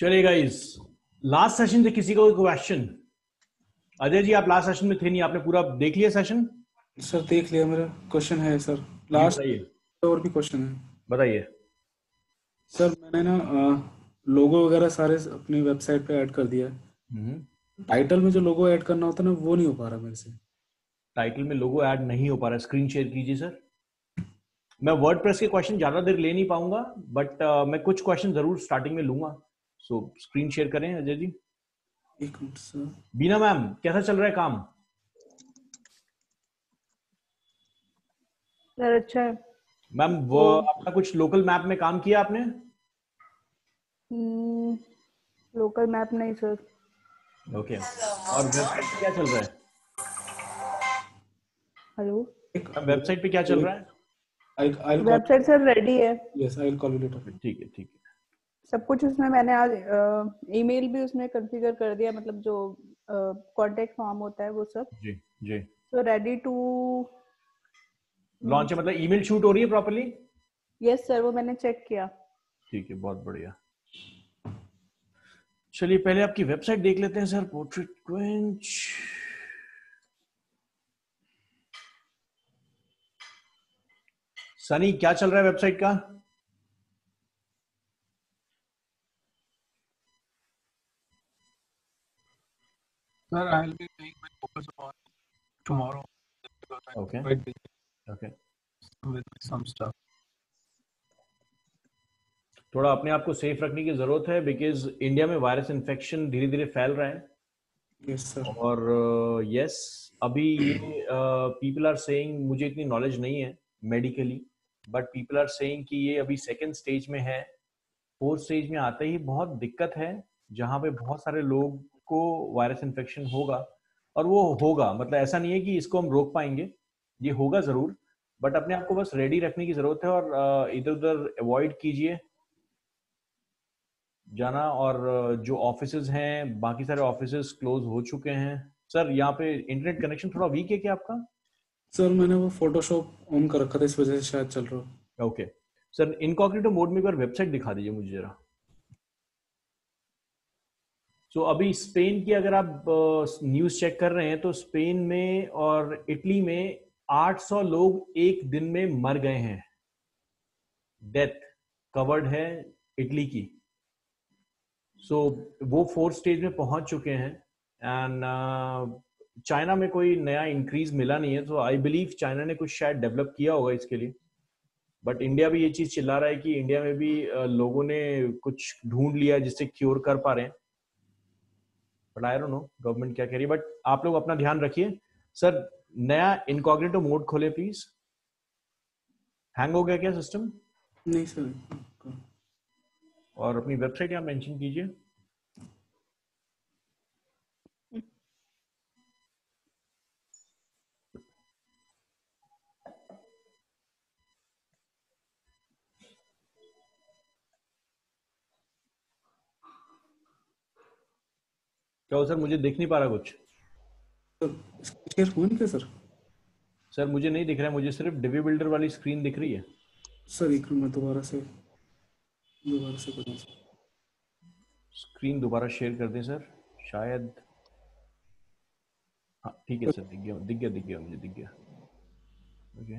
चलिए guys, last session से किसी को क्वेश्चन? अजय जी, आप लास्ट सेशन में थे नहीं, आपने पूरा देख लिया सेशन? सर देख लिया, मेरा क्वेश्चन है सर। जी लास्ट बताइए। और भी क्वेश्चन है बताइए। सर। मैंने ना लोगो वगैरह सारे अपनी वेबसाइट पे ऐड कर दिया है। हम्म। टाइटल में जो लोगो ऐड करना होता है ना, वो नहीं हो पा रहा मेरे से। टाइटल में लोगो ऐड नहीं हो पा रहा, स्क्रीन शेयर कीजिए सर। मैं वर्डप्रेस के क्वेश्चन ज्यादा देर ले नहीं पाऊंगा, बट मैं कुछ क्वेश्चन जरूर स्टार्टिंग में लूंगा। सो स्क्रीन शेयर करें अजय जी। एक मिनट सर। बीना मैम, कैसा चल रहा है काम? सर अच्छा है। मैम वो अपना कुछ लोकल मैप में काम किया आपने? लोकल मैप नहीं सर। ओके। और वेबसाइट पे क्या चल रहा है? हेलो। मैम वेबसाइट पे क्या चल रहा है? I'll call website sir ready है। yes, I'll call you later. ठीक है ठीक है। सब कुछ उसमें मैंने आज ईमेल भी उसमें कॉन्फ़िगर कर दिया, मतलब जो कांटेक्ट फॉर्म होता है वो सब। जी जी। सो रेडी टू लॉन्च है, मतलब ईमेल शूट हो रही है प्रॉपर्ली? यस सर, वो मैंने चेक किया। ठीक है, बहुत बढ़िया। चलिए पहले आपकी वेबसाइट देख लेते हैं सर। Portrait quench. सनी, क्या चल रहा है वेबसाइट का? Sir, I'll be doing my focus on tomorrow because I'm Okay. quite busy okay. with some stuff. थोड़ा अपने आप को सेफ रखने की जरूरत है, बिकॉज इंडिया में वायरस इन्फेक्शन धीरे धीरे फैल रहा है। Yes sir. और यस, अभी ये पीपल आर सेइंग, मुझे इतनी नॉलेज नहीं है medically, but people are saying कि ये अभी सेकेंड स्टेज में है। फोर्थ स्टेज में आते ही बहुत दिक्कत है, जहाँ पे बहुत सारे लोग को वायरस इन्फेक्शन होगा। और वो होगा, मतलब ऐसा नहीं है कि इसको हम रोक पाएंगे, ये होगा जरूर, बट अपने आप को बस रेडी रखने की जरूरत है। और इधर उधर अवॉइड कीजिए जाना। और जो ऑफिसेज हैं, बाकी सारे ऑफिसेज क्लोज हो चुके हैं। सर यहाँ पे इंटरनेट कनेक्शन थोड़ा वीक है क्या आपका? सर मैंने वो फोटोशॉप ऑन कर रखा था, इस वजह से शायद चल रहा हो। ओके सर, इनकॉग्निटो मोड में एक बार वेबसाइट दिखा दीजिए मुझे जरा। सो अभी स्पेन की अगर आप न्यूज चेक कर रहे हैं, तो स्पेन में और इटली में 800 लोग एक दिन में मर गए हैं। डेथ कवर्ड है इटली की। सो वो फोर्थ स्टेज में पहुंच चुके हैं। एंड चाइना में कोई नया इंक्रीज मिला नहीं है, तो आई बिलीव चाइना ने कुछ शायद डेवलप किया होगा इसके लिए। बट इंडिया भी ये चीज चिल्ला रहा है कि इंडिया में भी लोगों ने कुछ ढूंढ लिया जिससे क्योर कर पा रहे हैं। But I don't know government क्या कह रही है। बट आप लोग अपना ध्यान रखिए। सर नया इनकॉग्निटो मोड खोले प्लीज। हैंग हो गया क्या सिस्टम? नहीं सर। और अपनी वेबसाइट यहाँ मेंशन कीजिए। क्या सर, मुझे दिख नहीं पा रहा कुछ। शेयर हुआ नहीं क्या सर? सर मुझे नहीं दिख रहा है, मुझे सिर्फ डिवी बिल्डर वाली स्क्रीन दिख रही है। सर एक मिनट, मैं दोबारा से करूँ सर। स्क्रीन दोबारा शेयर कर दें सर, शायद। हाँ ठीक है सर, दिख गया दिख गया दिख गया, मुझे दिख गया। ओके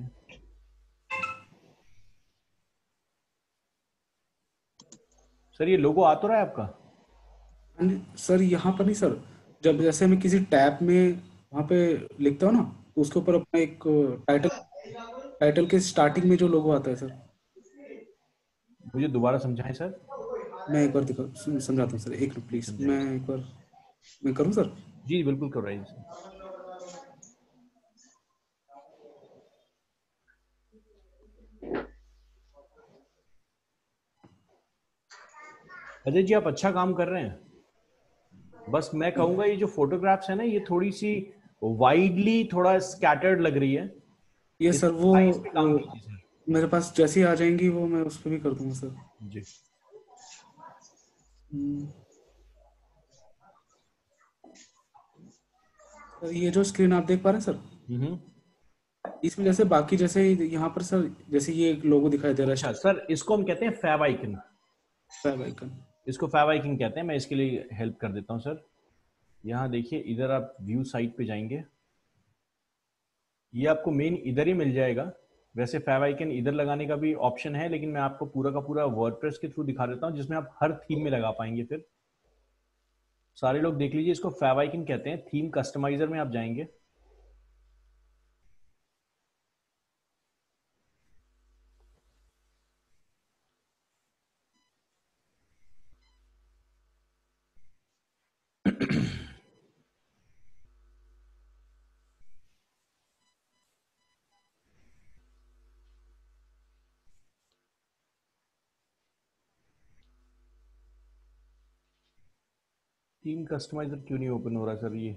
सर, ये लोगो आ तो रहा है आपका? सर यहाँ पर नहीं सर, जब जैसे मैं किसी टैब में वहाँ पे लिखता हूँ ना, तो उसके ऊपर अपना एक टाइटल के स्टार्टिंग में जो लोगो आता है सर। मुझे दोबारा समझाएं सर। मैं एक बार समझाता हूँ सर, एक मिनट प्लीज। मैं करूँ सर? जी बिल्कुल कर रही है। अजय जी, आप अच्छा काम कर रहे हैं। बस मैं कहूंगा ये जो फोटोग्राफ्स है ना, ये थोड़ी सी वाइडली थोड़ा स्कैटर्ड लग रही है। ये इस सर साइज पे काम कीजिए सर। मेरे पास जैसे ही आ जाएंगी वो मैं उस पर भी कर दूंगा सर। जी। सर ये जो स्क्रीन आप देख पा रहे हैं सर, इसमें जैसे बाकी जैसे यहाँ पर सर, जैसे ये लोगो दिखाई दे रहा है। अच्छा सर, इसको हम कहते हैं फैब आइकन। Favicon. इसको फैव आइकन कहते हैं। मैं इसके लिए हेल्प कर देता हूँ सर। यहाँ देखिए, इधर आप व्यू साइट पे जाएंगे, ये आपको मेन इधर ही मिल जाएगा। वैसे फैव आइकन इधर लगाने का भी ऑप्शन है, लेकिन मैं आपको पूरा का पूरा वर्डप्रेस के थ्रू दिखा देता हूँ, जिसमें आप हर थीम में लगा पाएंगे। फिर सारे लोग देख लीजिए, इसको फैव आइकन कहते हैं। थीम कस्टमाइजर में आप जाएंगे, थीम कस्टमाइजर क्यों नहीं ओपन हो रहा सर? ये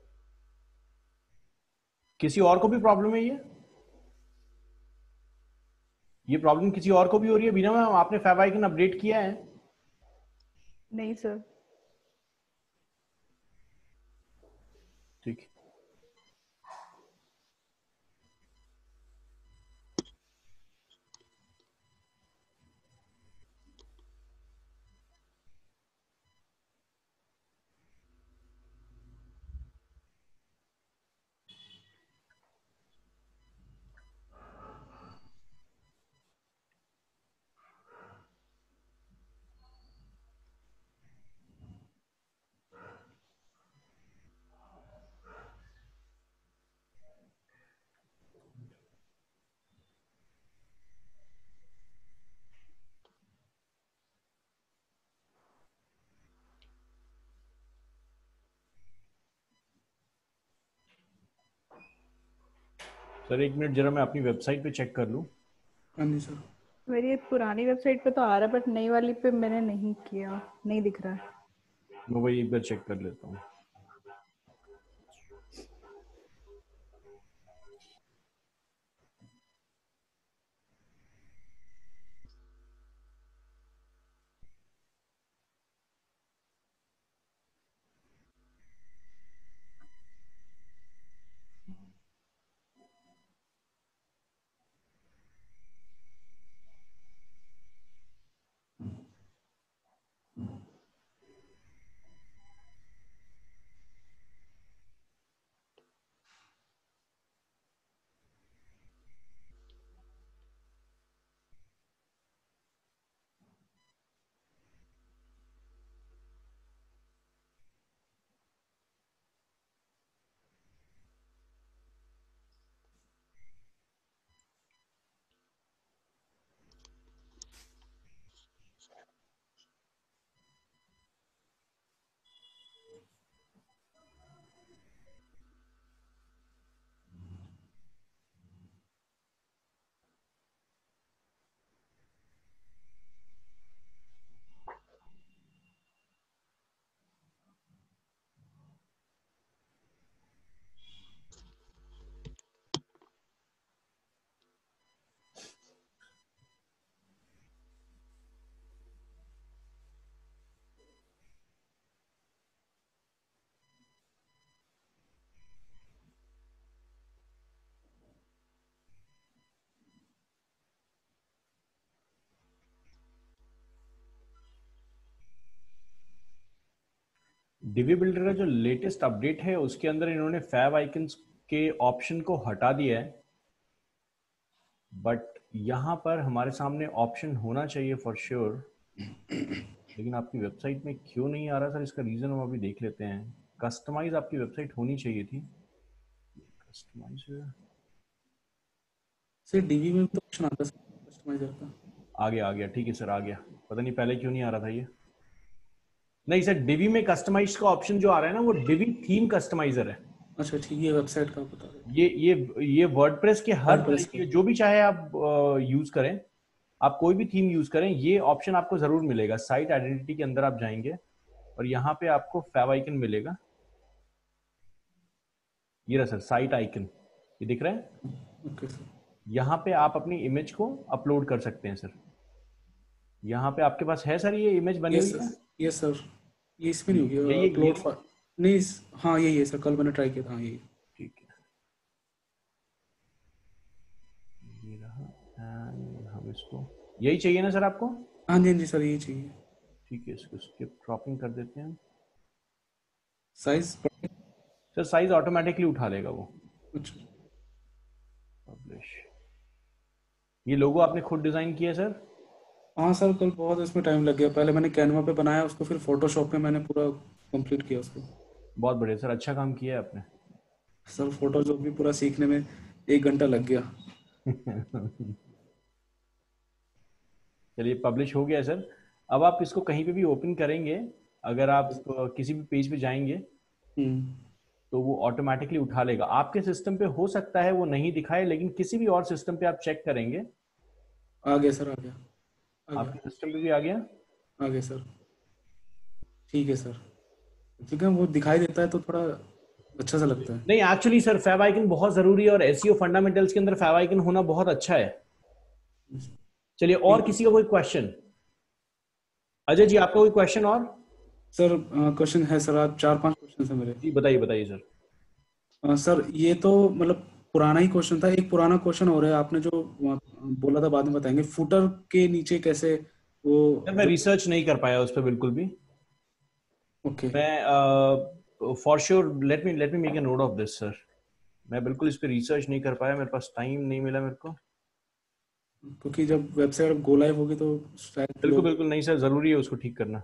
किसी और को भी प्रॉब्लम है? ये प्रॉब्लम किसी और को भी हो रही है? बिना मैम, आपने फैव आइकन अपडेट किया है? नहीं सर। ठीक। सर एक मिनट, जरा मैं अपनी वेबसाइट पे चेक कर लूं। हाँ जी सर। मेरी पुरानी वेबसाइट पे तो आ रहा है, बट नई वाली पे मैंने नहीं किया, नहीं दिख रहा है। मैं वही एक बार चेक कर लेता हूँ। डिवी बिल्डर का जो लेटेस्ट अपडेट है, उसके अंदर इन्होंने फैव आइकन्स के ऑप्शन को हटा दिया है। बट यहाँ पर हमारे सामने ऑप्शन होना चाहिए फॉर श्योर, लेकिन आपकी वेबसाइट में क्यों नहीं आ रहा सर? इसका रीज़न हम अभी देख लेते हैं। कस्टमाइज आपकी वेबसाइट होनी चाहिए थी। कस्टमाइज सर डीवी में भी तो ऑप्शन आता है कस्टमाइजर का। आ गया, आ गया, ठीक है सर, आ गया। पता नहीं पहले क्यों नहीं आ रहा था ये। नहीं सर, डिवी में कस्टमाइज का ऑप्शन जो आ रहा है ना, वो डिवी थीम कस्टमाइजर है। अच्छा ठीक, ये वेबसाइट का बता रहे ये वर्डप्रेस के हर वर्डप्रेस तरीके, का। जो भी चाहे आप यूज करें, आप कोई भी थीम यूज करें, ये ऑप्शन आपको जरूर मिलेगा। साइट आइडेंटिटी के अंदर आप जाएंगे और यहाँ पे आपको फैव आइकन मिलेगा। ये रहा सर, साइट आइकन, ये दिख रहा है। Okay sir. यहाँ पे आप अपनी इमेज को अपलोड कर सकते हैं सर। यहाँ पे आपके पास है सर, ये इमेज बनी यस हुई है। Sir, yes sir. ये इसमें नहीं होगी यही अपलोड ये फाइल। नहीं हाँ यही है सर, कल मैंने ट्राई किया था। हाँ यही। ठीक है, ये रहा। And हम इसको, यही चाहिए ना सर आपको? हाँ जी, हाँ जी सर, यही चाहिए। ठीक है, इसको स्किप ड्रॉपिंग कर देते हैं साइज। सर। साइज ऑटोमेटिकली उठा लेगा वो। अच्छा, पब्लिश। ये लोगो आपने खुद डिजाइन किया सर? हाँ सर, कल बहुत इसमें टाइम लग गया। पहले मैंने कैनवा पे बनाया उसको, फिर फोटोशॉप में मैंने पूरा कंप्लीट किया उसको। बहुत बढ़िया सर, अच्छा काम किया है आपने। सर फोटोशॉप भी पूरा सीखने में 1 घंटा लग गया। चलिए, पब्लिश हो गया सर। अब आप इसको कहीं पे भी ओपन करेंगे, अगर आप किसी भी पेज पे जाएंगे हम्म, तो वो ऑटोमेटिकली उठा लेगा। आपके सिस्टम पे हो सकता है वो नहीं दिखाए, लेकिन किसी भी और सिस्टम पे आप चेक करेंगे। आ गया सर, आ गया, आ गया, आपके सिस्टम पे भी आ गया। आ गया सर। ठीक है सर, ठीक है, वो दिखाई देता है तो थोड़ा अच्छा सा लगता है। नहीं, एक्चुअली सर फैब आइकन बहुत जरूरी है और एसईओ फंडामेंटल्स के अंदर फैब आइकन होना बहुत अच्छा है। चलिए, और किसी का कोई क्वेश्चन? अजय जी, आपका कोई क्वेश्चन और? सर क्वेश्चन है सर, आज 4-5 क्वेश्चन है मेरे। जी बताइए, बताइए सर। सर ये तो मतलब पुराना ही क्वेश्चन था। एक पुराना क्वेश्चन हो रहा है, आपने जो बोला था बाद में बताएंगे, फुटर के नीचे कैसे वो सर मैं रिसर्च नहीं कर पाया उस पर बिल्कुल भी। ओके, मैं for sure let me make a note of this sir. मैं बिल्कुल इस पे रिसर्च नहीं कर पाया, मेरे पास टाइम नहीं मिला मेरे को। क्योंकि जब वेबसाइट गो लाइव होगी तो शायद बिल्कुल लोग। बिल्कुल नहीं सर, जरूरी है उसको ठीक करना।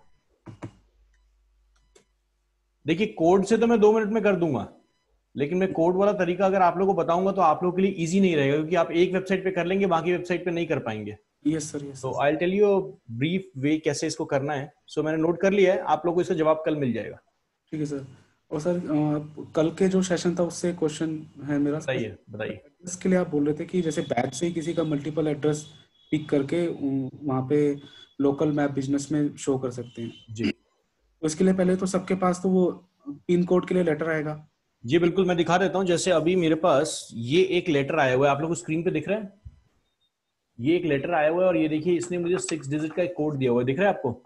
देखिए, कोड से तो मैं 2 मिनट में कर दूंगा, लेकिन मैं कोड वाला तरीका अगर आप लोगों को बताऊंगा तो आप लोगों के लिए इजी नहीं रहेगा, क्योंकि आप एक वेबसाइट पे कर लेंगे, बाकी वेबसाइट पे नहीं कर पाएंगे। यस सर, यस तो sir. I will tell you brief way कैसे इसको करना है। सो मैंने नोट कर लिया है, आप लोगों को इसका जवाब कल मिल जाएगा। ठीक है सर। और सर कल के जो सेशन था उससे क्वेश्चन है मेरा। बताइए, बताइए। एड्रेस के लिए आप बोल रहे थे कि जैसे बैच से ही किसी का मल्टीपल एड्रेस पिक करके वहाँ पे लोकल मैप बिजनेस में शो कर सकते हैं। जी तो इसके लिए पहले तो सबके पास तो वो पिन कोड के लिए लेटर आएगा। जी बिल्कुल, मैं दिखा देता हूँ। जैसे अभी मेरे पास ये एक लेटर आया हुआ है, आप लोग को स्क्रीन पे दिख रहा है। ये एक लेटर आया हुआ है और ये देखिए, इसने मुझे 6 डिजिट का एक कोड दिया हुआ है। दिख रहा है आपको?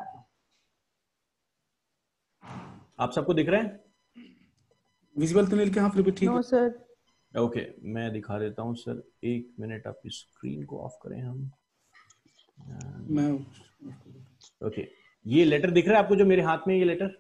आप सबको दिख रहा है? विजिबल तो नहीं, लेकिन हाँ फिर भी ठीक नो है। सर। ओके, मैं दिखा देता हूँ सर। 1 मिनट, आप स्क्रीन को ऑफ करें हम। मैं ओके, ये लेटर दिख रहा है आपको जो मेरे हाथ में ये लेटर?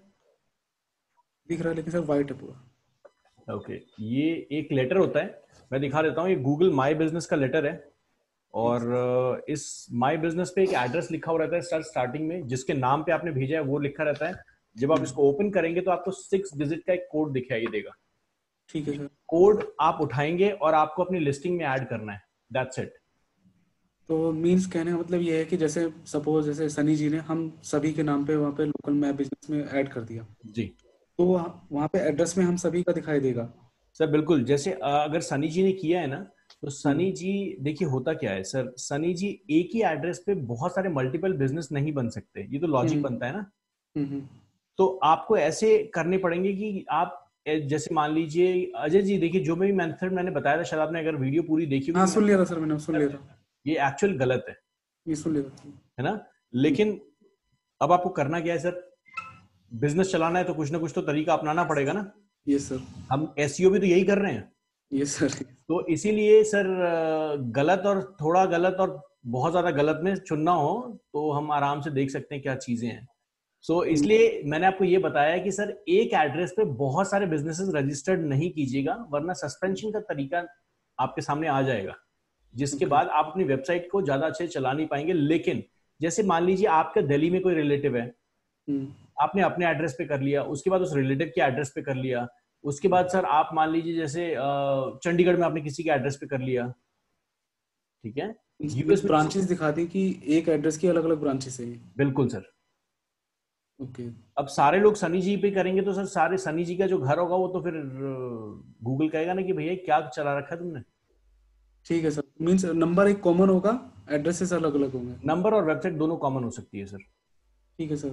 दिख रहा है, लेकिन सर वाइट है पूरा। ओके, ये एक लेटर होता है, मैं दिखा देता हूँ। ये गूगल माई बिजनेस का लेटर है और इस माई बिजनेस पे एक एड्रेस लिखा हुआ रहता है स्टार्टिंग में, जिसके नाम पे आपने भेजा है वो लिखा रहता है। जब आप इसको ओपन करेंगे तो आपको 6 डिजिट का एक कोड दिखाई देगा। ठीक है सर। कोड आप उठाएंगे और आपको अपनी लिस्टिंग में ऐड करना है। That's it. तो मींस कहने का मतलब ये है कि जैसे सपोज जैसे सनी जी ने हम सभी के नाम पे वहाँ पे लोकल मैप बिजनेस में ऐड कर दिया, जी तो वहाँ पे एड्रेस में हम सभी का दिखाई देगा। सर, बिल्कुल। जैसे अगर सनी जी ने किया है ना, तो सनी जी, देखिए होता क्या है सर, सनी जी एक ही एड्रेस पे बहुत सारे मल्टीपल बिजनेस नहीं बन सकते, ये तो लॉजिक बनता है ना। हम्म। तो आपको ऐसे करने पड़ेंगे कि आप जैसे मान लीजिए अजय जी, देखिए जो भी मेथड मैंने बताया था, शायद आपने अगर वीडियो पूरी देखी हाँ होगी, सुन लिया था सर, मैंने सुन लिया था, ये एक्चुअल गलत ये सुन लिया था। है ना। लेकिन अब आपको करना क्या है सर? बिजनेस चलाना है तो कुछ ना कुछ तो तरीका अपनाना पड़ेगा ना। ये सर, हम एसईओ भी तो यही कर रहे हैं। ये सर। तो इसीलिए सर, गलत और थोड़ा गलत और बहुत ज्यादा गलत में चुनना हो तो हम आराम से देख सकते हैं क्या चीजें हैं। सो इसलिए मैंने आपको ये बताया कि सर एक एड्रेस पे बहुत सारे बिजनेसेस रजिस्टर्ड नहीं कीजिएगा, वरना सस्पेंशन का तरीका आपके सामने आ जाएगा, जिसके बाद आप अपनी वेबसाइट को ज्यादा अच्छे से चला नहीं पाएंगे। लेकिन जैसे मान लीजिए आपका दिल्ली में कोई रिलेटिव है, आपने अपने एड्रेस पे कर लिया, उसके बाद उस रिलेटिव के एड्रेस पे कर लिया, उसके बाद सर आप मान लीजिए जैसे चंडीगढ़ में आपने किसी के एड्रेस पे कर लिया, ठीक है। यूएस में ब्रांचेस दिखा दी कि एक एड्रेस की अलग अलग ब्रांचेस है। बिल्कुल सर। ओके। अब सारे लोग सनी जी पे करेंगे तो सर सारे सनी जी का जो घर होगा वो तो फिर गूगल कहेगा ना कि भैया क्या चला रखा है तुमने। ठीक है सर, मींस नंबर एक कॉमन होगा, एड्रेसेस अलग अलग होंगे। नंबर और वेबसाइट दोनों कॉमन हो सकती है सर। ठीक है सर,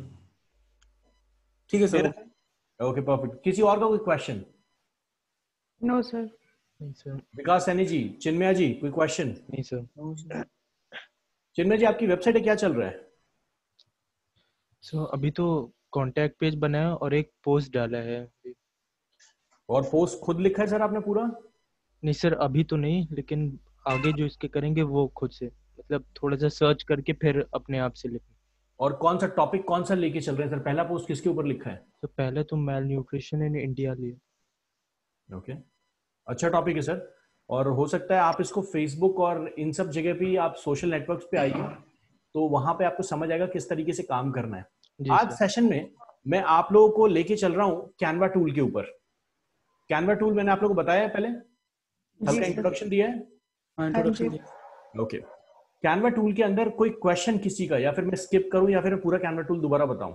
ठीक है सर। Okay, perfect. किसी और का कोई क्वेश्चन? No sir. नहीं सर। विकास सैनी जी, चिन्मया जी, कोई क्वेश्चन? नहीं सर। चिन्मया जी, आपकी वेबसाइट है, क्या चल रहा है? सो अभी तो कांटेक्ट पेज बनाया और एक पोस्ट डाला है। और पोस्ट खुद लिखा है सर आपने पूरा? नहीं सर, अभी तो नहीं, लेकिन आगे जो इसके करेंगे वो खुद से, मतलब थोड़ा सा सर्च करके फिर अपने आप से लिखें। और कौन सा टॉपिक कौन सा लेके चल रहे हैं सर? पहला पोस्ट किसके ऊपर लिखा है? तो पहले तो मेल न्यूट्रिशन इन इंडिया लिए। ओके, अच्छा टॉपिक है सर। और हो सकता है आप इसको फेसबुक और इन सब जगह पे आप सोशल नेटवर्क्स पे आइए, तो वहां पे आपको समझ आएगा किस तरीके से काम करना है। आज सेशन में मैं आप लोगों को लेके चल रहा हूँ कैनवा टूल के ऊपर। कैनवा टूल मैंने आप लोगों को बताया है पहले, हल्का इंट्रोडक्शन दिया है। ओके, कैनवा टूल के अंदर कोई क्वेश्चन किसी का, या फिर मैं स्किप करूं या फिर पूरा कैनवा टूल दोबारा बताऊं?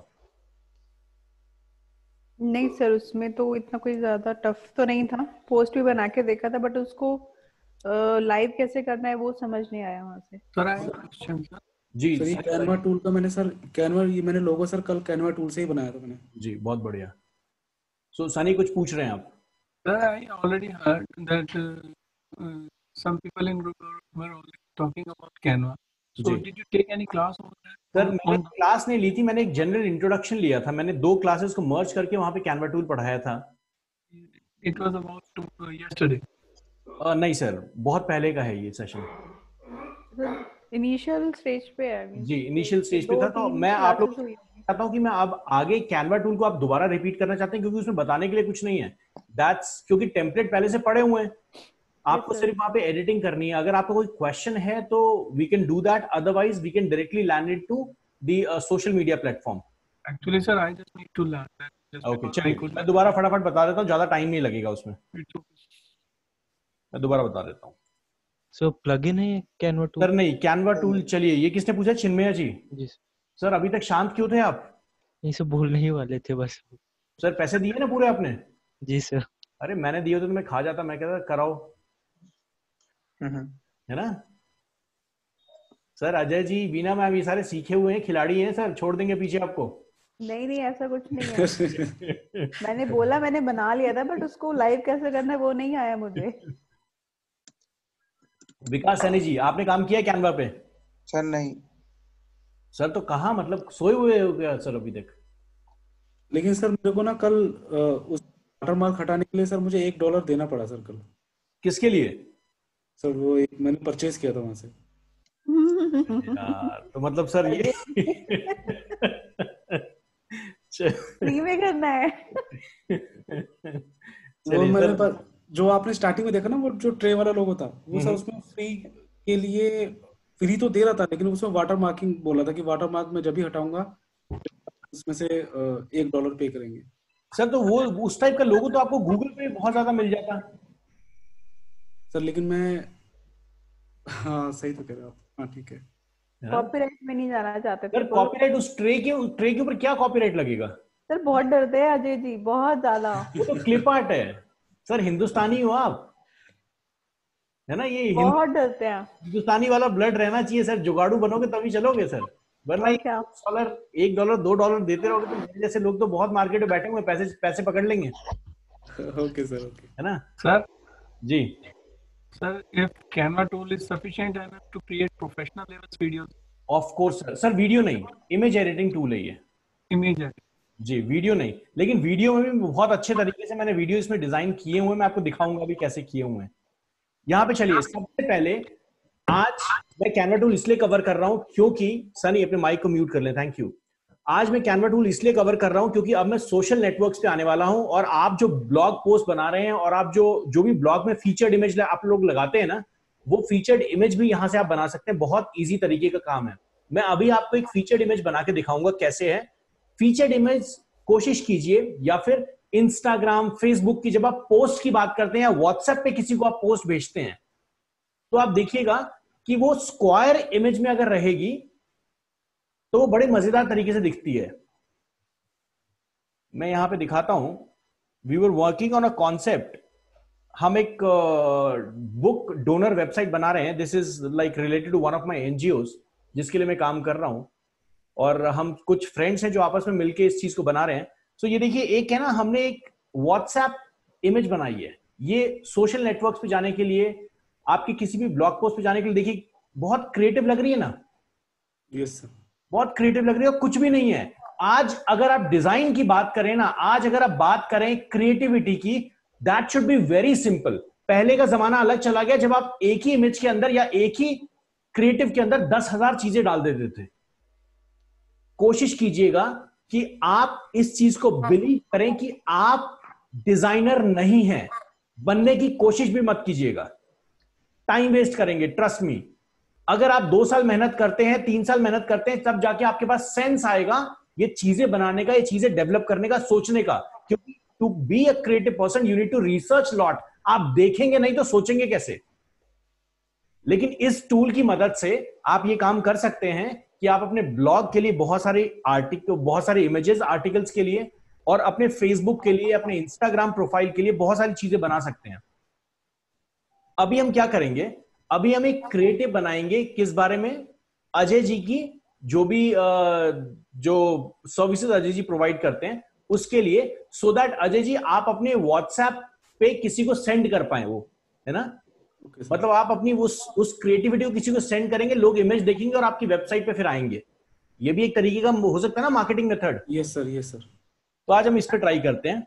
नहीं सर, उसमें तो इतना कोई ज्यादा टफ तो नहीं था, पोस्ट भी बना के देखा था, बट उसको लाइव कैसे करना है वो समझ नहीं आया वहां से। Sir I have a question sir. जी सर, ये कैनवा टूल का मैंने सर ये मैंने लोगो सर कल कैनवा टूल से ही बनाया था मैंने। जी, बहुत बढ़िया। सो सनी कुछ पूछ रहे हैं आप? Sir I already heard that some people in group were already talking about Canva. So did you take any class over that? Sir मैंने क्लास नहीं ली थी, मैंने एक जनरल इंट्रोडक्शन लिया था। मैंने 2 क्लासेस को मर्ज करके वहां पे कैनवा टूल पढ़ाया था। It was about yesterday. नहीं सर, बहुत पहले का है ये सेशन। इनिशियल स्टेज पे है। जी, इनिशियल स्टेज पे था। तो मैं आप लोग चाहता हूँ कि मैं अब आगे कैनवा टूल को आप दोबारा रिपीट करना चाहते हैं, क्योंकि उसमें बताने के लिए कुछ नहीं है। दैट्स क्योंकि टेम्पलेट पहले से पड़े हुए हैं, आपको सिर्फ वहां पे एडिटिंग करनी है। अगर आपको कोई क्वेश्चन है तो we can do that, otherwise we can directly land it to the social media platform. Actually sir, I just need to learn that. ओके, चलिए मैं दोबारा फटाफट बता देता हूँ, ज्यादा टाइम नहीं लगेगा उसमें। मैं दोबारा बता देता हूँ। सो प्लगइन है कैनवा टूल? सर नहीं, कैनवा टूल। चलिए, ये किसने पूछा? चिन्मया जी। जी सर अभी तक शांत क्यों थे आप? नहीं सर, बोलने ही वाले थे बस। सर पैसे दिए ना पूरे आपने? जी सर। अरे मैंने दिए होते तो मैं खा जाता, मैं कहता कराओ, है ना सर? अजय जी, बीना मैम, ये सारे सीखे हुए हैं, खिलाड़ी हैं सर, छोड़ देंगे पीछे आपको। नहीं ऐसा कुछ नहीं है। मैंने बोला, मैंने बना लिया था, बट उसको लाइव कैसे करना है वो नहीं आया मुझे। विकास सैनी जी, आपने काम किया कैनवा पे? सर नहीं। सर तो कहाँ, मतलब सोए हुए हो गया सर अभी तक? लेकिन सर मेरे को ना कल उस वाटरमार्क हटाने के लिए सर मुझे $1 देना पड़ा सर कल। किसके लिए? सर वो एक मैंने परचेज किया था वहां से। यार, तो मतलब सर ये फ्री में करना है। वो मैंने जो आपने स्टार्टिंग में देखा ना, वो जो ट्रे वाला लोगो था, वो सर उसमें फ्री के लिए फ्री तो दे रहा था, लेकिन उसमें वाटर मार्किंग बोला था कि वाटर मार्क में जब भी हटाऊंगा उसमें से $1 पे करेंगे। सर तो वो उस टाइप का लोगो तो आपको गूगल पे बहुत ज्यादा मिल जाता सर, लेकिन मैं हाँ सही तो कह रहे हो आप। हाँ ठीक है। कॉपीराइट में नहीं जाना चाहते थे। सर कॉपीराइट उस ट्रे के ऊपर क्या कॉपीराइट लगेगा? सर बहुत डरते हैं अजय जी, बहुत ज्यादा। वो तो क्लिप आर्ट है सर, हिंदुस्तानी हो आप, है ना? ये बहुत डरते हैं। हिंदुस्तानी वाला ब्लड रहना चाहिए सर, जुगाड़ू बनोगे तभी चलोगे सर, वरना $1 $2 देते रहोगे तो मेरे जैसे लोग तो बहुत मार्केट में बैठे हुए पैसे पकड़ लेंगे। ओके सर, ओके, है ना सर? जी Sir, if Canva tool is sufficient enough to create professional level videos. Of course sir. Sir video नहीं, इमेज एडिटिंग टूल है ये। इमेज एडिटिंग जी, वीडियो नहीं, लेकिन वीडियो में भी बहुत अच्छे तरीके से मैंने वीडियो इसमें डिजाइन किए हुए, मैं आपको दिखाऊंगा अभी कैसे किए हुए हैं। यहाँ पे चलिए, सबसे पहले आज मैं कैनवा टूल इसलिए कवर कर रहा हूं क्योंकि सनी अपने माइक को म्यूट कर ले, थैंक यू। आज मैं कैनवा टूल इसलिए कवर कर रहा हूं क्योंकि अब मैं सोशल नेटवर्क्स पे आने वाला हूं, और आप जो ब्लॉग पोस्ट बना रहे हैं और आप जो भी ब्लॉग में फीचर्ड इमेज आप लोग लगाते हैं ना, वो फीचर्ड इमेज भी यहां से आप बना सकते हैं। बहुत इजी तरीके का काम है। मैं अभी आपको एक फीचर्ड इमेज बना के दिखाऊंगा कैसे है। फीचर्ड इमेज कोशिश कीजिए, या फिर इंस्टाग्राम, फेसबुक की जब आप पोस्ट की बात करते हैं या व्हाट्सएप पे किसी को आप पोस्ट भेजते हैं, तो आप देखिएगा कि वो स्क्वायर इमेज में अगर रहेगी तो वो बड़े मजेदार तरीके से दिखती है। मैं यहां पे दिखाता हूं। We were working on a concept. हम एक बुक डोनर वेबसाइट बना रहे हैं। This is like related to one of my NGOs जिसके लिए मैं काम कर रहा हूं, और हम कुछ फ्रेंड्स हैं जो आपस में मिलके इस चीज को बना रहे हैं। सो ये देखिए, एक है ना, हमने एक व्हाट्सएप इमेज बनाई है। ये सोशल नेटवर्क्स पे जाने के लिए, आपके किसी भी ब्लॉग पोस्ट पे जाने के लिए, देखिए बहुत क्रिएटिव लग रही है ना? यस सर, बहुत क्रिएटिव लग रही है। कुछ भी नहीं है। आज अगर आप डिजाइन की बात करें ना, आज अगर आप बात करें क्रिएटिविटी की, that should be very simple. पहले का जमाना अलग चला गया जब आप एक ही इमेज के अंदर या एक ही क्रिएटिव के अंदर 10,000 चीजें डाल देते थे। कोशिश कीजिएगा कि आप इस चीज को बिलीव करें कि आप डिजाइनर नहीं हैं, बनने की कोशिश भी मत कीजिएगा, टाइम वेस्ट करेंगे, ट्रस्ट मी। अगर आप 2 साल मेहनत करते हैं, 3 साल मेहनत करते हैं, तब जाके आपके पास सेंस आएगा ये चीजें बनाने का, ये चीजें डेवलप करने का, सोचने का। क्योंकि to be a creative person you need to research lot. आप देखेंगे नहीं तो सोचेंगे कैसे? लेकिन इस टूल की मदद से आप ये काम कर सकते हैं कि आप अपने ब्लॉग के लिए बहुत सारे आर्टिकल, बहुत सारे इमेजेस आर्टिकल्स के लिए, और अपने फेसबुक के लिए, अपने इंस्टाग्राम प्रोफाइल के लिए बहुत सारी चीजें बना सकते हैं। अभी हम क्या करेंगे, अभी हम एक क्रिएटिव बनाएंगे किस बारे में? अजय जी की जो भी जो सर्विसेज अजय जी प्रोवाइड करते हैं उसके लिए, सो दैट अजय जी आप अपने व्हाट्सएप पे किसी को सेंड कर पाए, वो है ना। मतलब आप अपनी उस क्रिएटिविटी को किसी को सेंड करेंगे, लोग इमेज देखेंगे और आपकी वेबसाइट पे फिर आएंगे। ये भी एक तरीके का हो सकता है ना marketing method. Yes sir, yes sir. तो आज हम इस पे ट्राई करते हैं।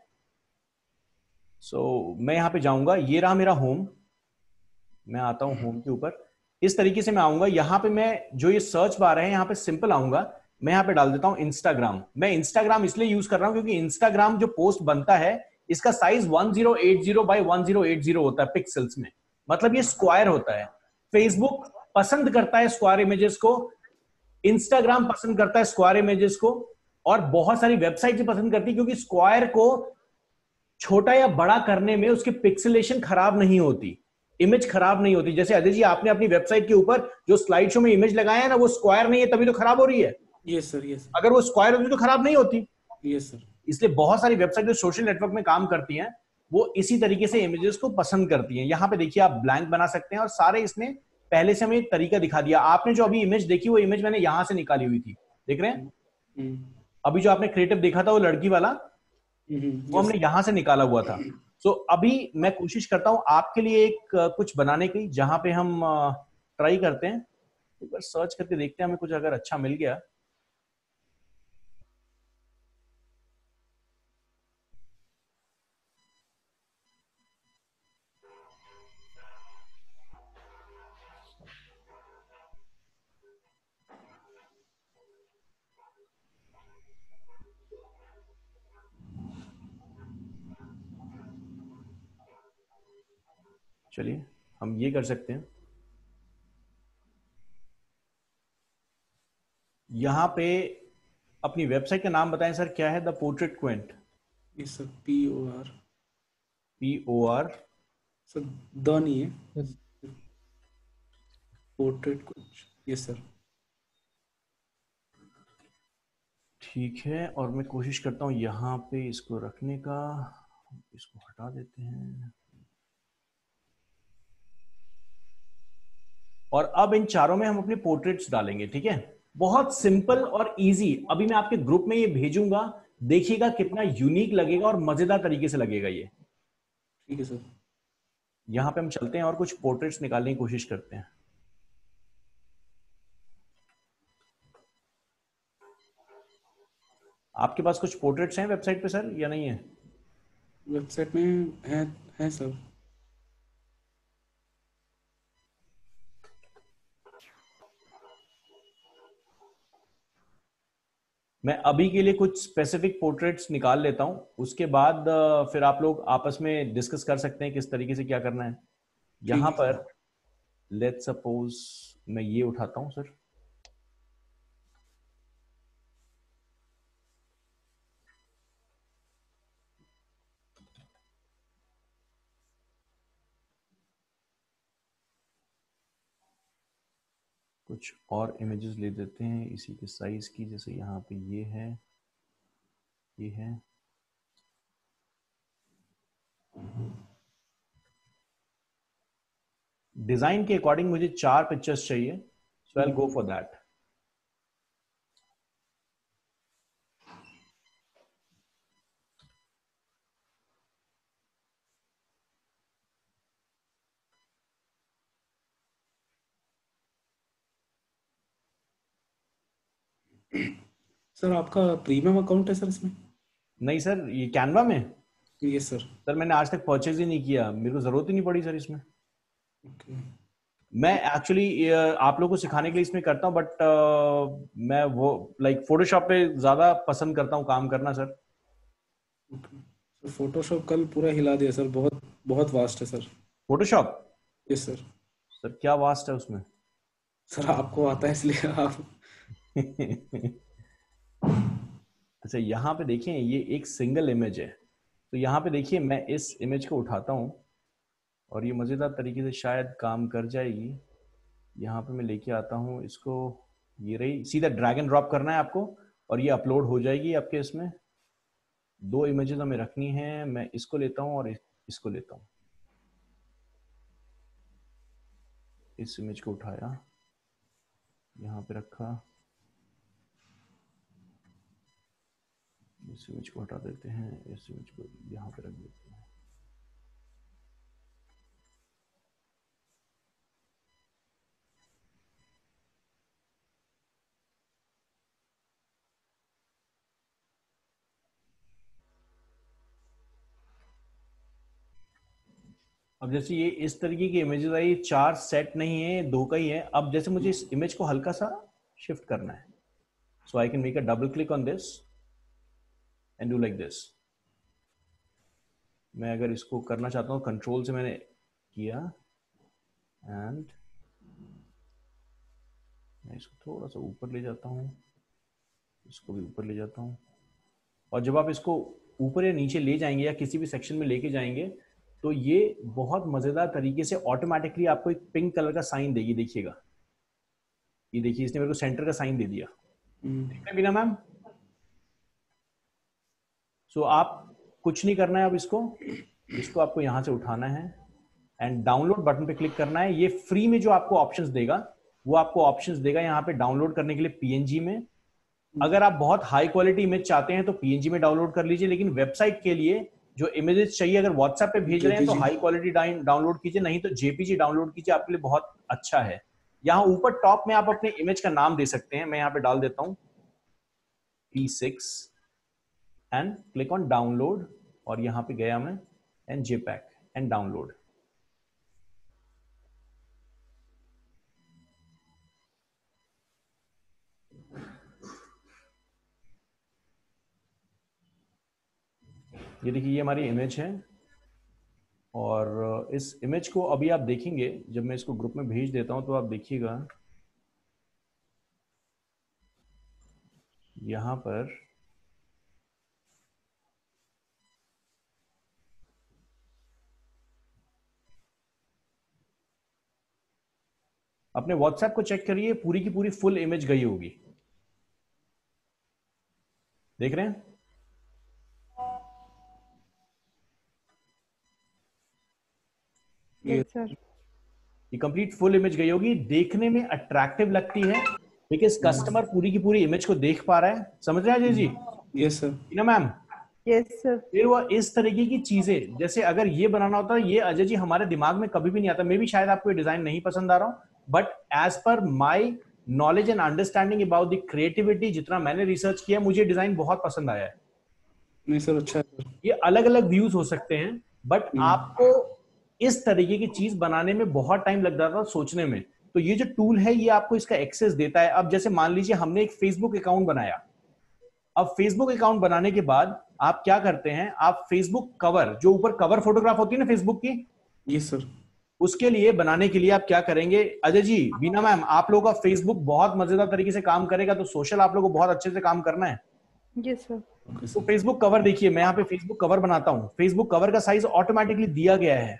सो मैं यहां पे जाऊंगा, ये रहा मेरा होम। मैं आता हूं होम के ऊपर, इस तरीके से मैं आऊंगा। यहां पे मैं जो ये सर्च बार है, यहां पे सिंपल आऊंगा, मैं यहां पे डाल देता हूं इंस्टाग्राम। मैं इंस्टाग्राम इसलिए यूज कर रहा हूं क्योंकि इंस्टाग्राम जो पोस्ट बनता है इसका साइज 1080 बाय 1080 होता है पिक्सल्स में, मतलब ये स्क्वायर होता है। फेसबुक पसंद करता है स्क्वायर इमेजेस को, इंस्टाग्राम पसंद करता है स्क्वायर इमेजेस को, और बहुत सारी वेबसाइट पसंद करती है क्योंकि स्क्वायर को छोटा या बड़ा करने में उसकी पिक्सेलेशन खराब नहीं होती, इमेज खराब नहीं होती। जैसे अजय जी आपने अपनी वेबसाइट के ऊपर जो स्लाइड शो में इमेज लगाया है ना, वो स्क्वायर नहीं है तभी तो खराब हो रही है। Yes sir, yes. अगर वो स्क्वायर होती तो खराब नहीं होती। Yes sir. इसलिए बहुत सारी वेबसाइट जो सोशल नेटवर्क में काम करती हैं वो इसी तरीके से इमेजेस को पसंद करती हैं। यहाँ पे देखिए आप ब्लैंक बना सकते हैं, और सारे इसने पहले से हमें एक तरीका दिखा दिया। आपने जो अभी इमेज देखी वो इमेज मैंने यहां से निकाली हुई थी, देख रहे हैं। अभी जो आपने क्रिएटिव देखा था वो लड़की वाला, वो हमने यहां से निकाला हुआ था। सो अभी मैं कोशिश करता हूं आपके लिए एक कुछ बनाने की, जहां पे हम ट्राई करते हैं, एक बार सर्च करके देखते हैं हमें कुछ अगर अच्छा मिल गया। चलिए हम ये कर सकते हैं, यहां पे अपनी वेबसाइट का नाम बताएं सर, क्या है? The portrait quint. Yes sir, POR। POR sir the नहीं है, पोर्ट्रेट कुछ। Yes sir. ठीक है, और मैं कोशिश करता हूं यहां पे इसको रखने का, इसको हटा देते हैं। और अब इन चारों में हम अपने पोर्ट्रेट्स डालेंगे, ठीक है। बहुत सिंपल और इजी। अभी मैं आपके ग्रुप में ये भेजूंगा, देखिएगा कितना यूनिक लगेगा और मजेदार तरीके से लगेगा ये। ठीक है सर। यहां पे हम चलते हैं और कुछ पोर्ट्रेट्स निकालने की कोशिश करते हैं। आपके पास कुछ पोर्ट्रेट्स हैं वेबसाइट पे सर या नहीं है? वेबसाइट में है सर। मैं अभी के लिए कुछ स्पेसिफिक पोर्ट्रेट्स निकाल लेता हूं, उसके बाद फिर आप लोग आपस में डिस्कस कर सकते हैं किस तरीके से क्या करना है। यहां पर लेट्स सपोज मैं ये उठाता हूं सर, कुछ और इमेजेस ले देते हैं इसी के साइज की। जैसे यहाँ पे ये है, ये है। डिजाइन के अकॉर्डिंग मुझे 4 पिक्चर्स चाहिए, so I will go for that. Sir आपका प्रीमियम अकाउंट है सर इसमें? नहीं सर, ये कैनवा में। Yes sir. सर मैंने आज तक परचेज ही नहीं किया, मेरे को जरूरत ही नहीं पड़ी सर इसमें। ओके। मैं एक्चुअली आप लोगों को सिखाने के लिए इसमें करता हूँ, बट मैं वो लाइक फोटोशॉप पे ज्यादा पसंद करता हूँ काम करना सर। सर फोटोशॉप कल पूरा हिला दिया सर, बहुत बहुत वास्ट है sir. Photoshop yes sir. Sir क्या वास्ट है उसमें? सर आपको आता है इसलिए आप। अच्छा यहाँ पे देखिए, ये एक सिंगल इमेज है, तो यहाँ पे देखिए मैं इस इमेज को उठाता हूँ और ये मज़ेदार तरीके से शायद काम कर जाएगी। यहाँ पे मैं लेके आता हूँ इसको, ये रही, सीधा ड्रैग एंड ड्रॉप करना है आपको और ये अपलोड हो जाएगी आपके इसमें। दो इमेजेस हमें रखनी है, मैं इसको लेता हूँ और इसको लेता हूँ। इस इमेज को उठाया, यहाँ पे रखा, इस इमेज को हटा देते हैं, इस इमेज को यहाँ पे रख देते हैं। अब जैसे ये इस तरीके की इमेजेस आई, 4 सेट नहीं है, 2 का ही है। अब जैसे मुझे इस इमेज को हल्का सा शिफ्ट करना है, so I can make a double click on this and do like this. मैं अगर इसको करना चाहता हूँ, कंट्रोल से मैंने किया एंड मैं इसको थोड़ा सा ऊपर ले जाता हूँ, इसको भी ऊपर ले जाता हूँ। और जब आप इसको ऊपर या नीचे ले जाएंगे या किसी भी सेक्शन में लेके जाएंगे तो ये बहुत मजेदार तरीके से ऑटोमेटिकली आपको एक पिंक कलर का साइन देगी। देखिएगा, ये देखिए इसने मेरे को सेंटर का साइन दे दिया, ठीक है बीना मैम? सो आप कुछ नहीं करना है, अब इसको आपको यहां से उठाना है एंड डाउनलोड बटन पे क्लिक करना है। ये फ्री में जो आपको ऑप्शंस देगा, वो आपको ऑप्शंस देगा यहाँ पे डाउनलोड करने के लिए पीएनजी में। अगर आप बहुत हाई क्वालिटी इमेज चाहते हैं तो पीएनजी में डाउनलोड कर लीजिए, लेकिन वेबसाइट के लिए जो इमेजेस चाहिए, अगर व्हाट्सएप पे भेज रहे हैं तो हाई क्वालिटी डाउनलोड कीजिए, नहीं तो जेपीजी डाउनलोड कीजिए, आपके लिए बहुत अच्छा है। यहाँ ऊपर टॉप में आप अपने इमेज का नाम दे सकते हैं, मैं यहाँ पे डाल देता हूँ P6 and click on download, और यहाँ पे गया मैं एंड जेपैक एंड डाउनलोड। ये देखिए, ये हमारी इमेज है और इस इमेज को अभी आप देखेंगे, जब मैं इसको ग्रुप में भेज देता हूं तो आप देखिएगा यहां पर अपने व्हाट्सएप को चेक करिए, पूरी की पूरी फुल इमेज गई होगी। देख रहे हैं? Yes sir. ये कंप्लीट फुल इमेज गई होगी, देखने में अट्रैक्टिव लगती है बिकॉज कस्टमर पूरी की पूरी इमेज को देख पा रहा है। समझ रहे हैं अजय जी? Yes sir. ना मैम? Yes sir. फिर वो इस तरीके की चीजें, जैसे अगर ये बनाना होता है, ये अजय जी हमारे दिमाग में कभी भी नहीं आता। मे भी शायद आपको ये डिजाइन नहीं पसंद आ रहा हो, but as per my knowledge and understanding about the creativity, जितना मैंने रिसर्च किया, मुझे डिजाइन बहुत पसंद आया है। नहीं सर, अच्छा है सर। ये अलग अलग व्यूज हो सकते हैं, बट आपको इस तरीके की चीज बनाने में बहुत टाइम लग जाता था सोचने में। तो ये जो टूल है, ये आपको इसका एक्सेस देता है। अब जैसे मान लीजिए हमने एक फेसबुक अकाउंट बनाया, अब फेसबुक अकाउंट बनाने के बाद आप क्या करते हैं, आप फेसबुक कवर, जो ऊपर कवर फोटोग्राफ होती है ना फेसबुक की, यस सर। उसके लिए बनाने के लिए आप क्या करेंगे अजय जी, बीना मैम, आप लोगों का फेसबुक बहुत मजेदार तरीके से काम करेगा, तो सोशल आप लोगों को बहुत अच्छे से काम करना है। Yes sir. तो फेसबुक कवर देखिए, मैं यहाँ पे फेसबुक कवर बनाता हूँ, फेसबुक कवर का साइज ऑटोमेटिकली दिया गया है।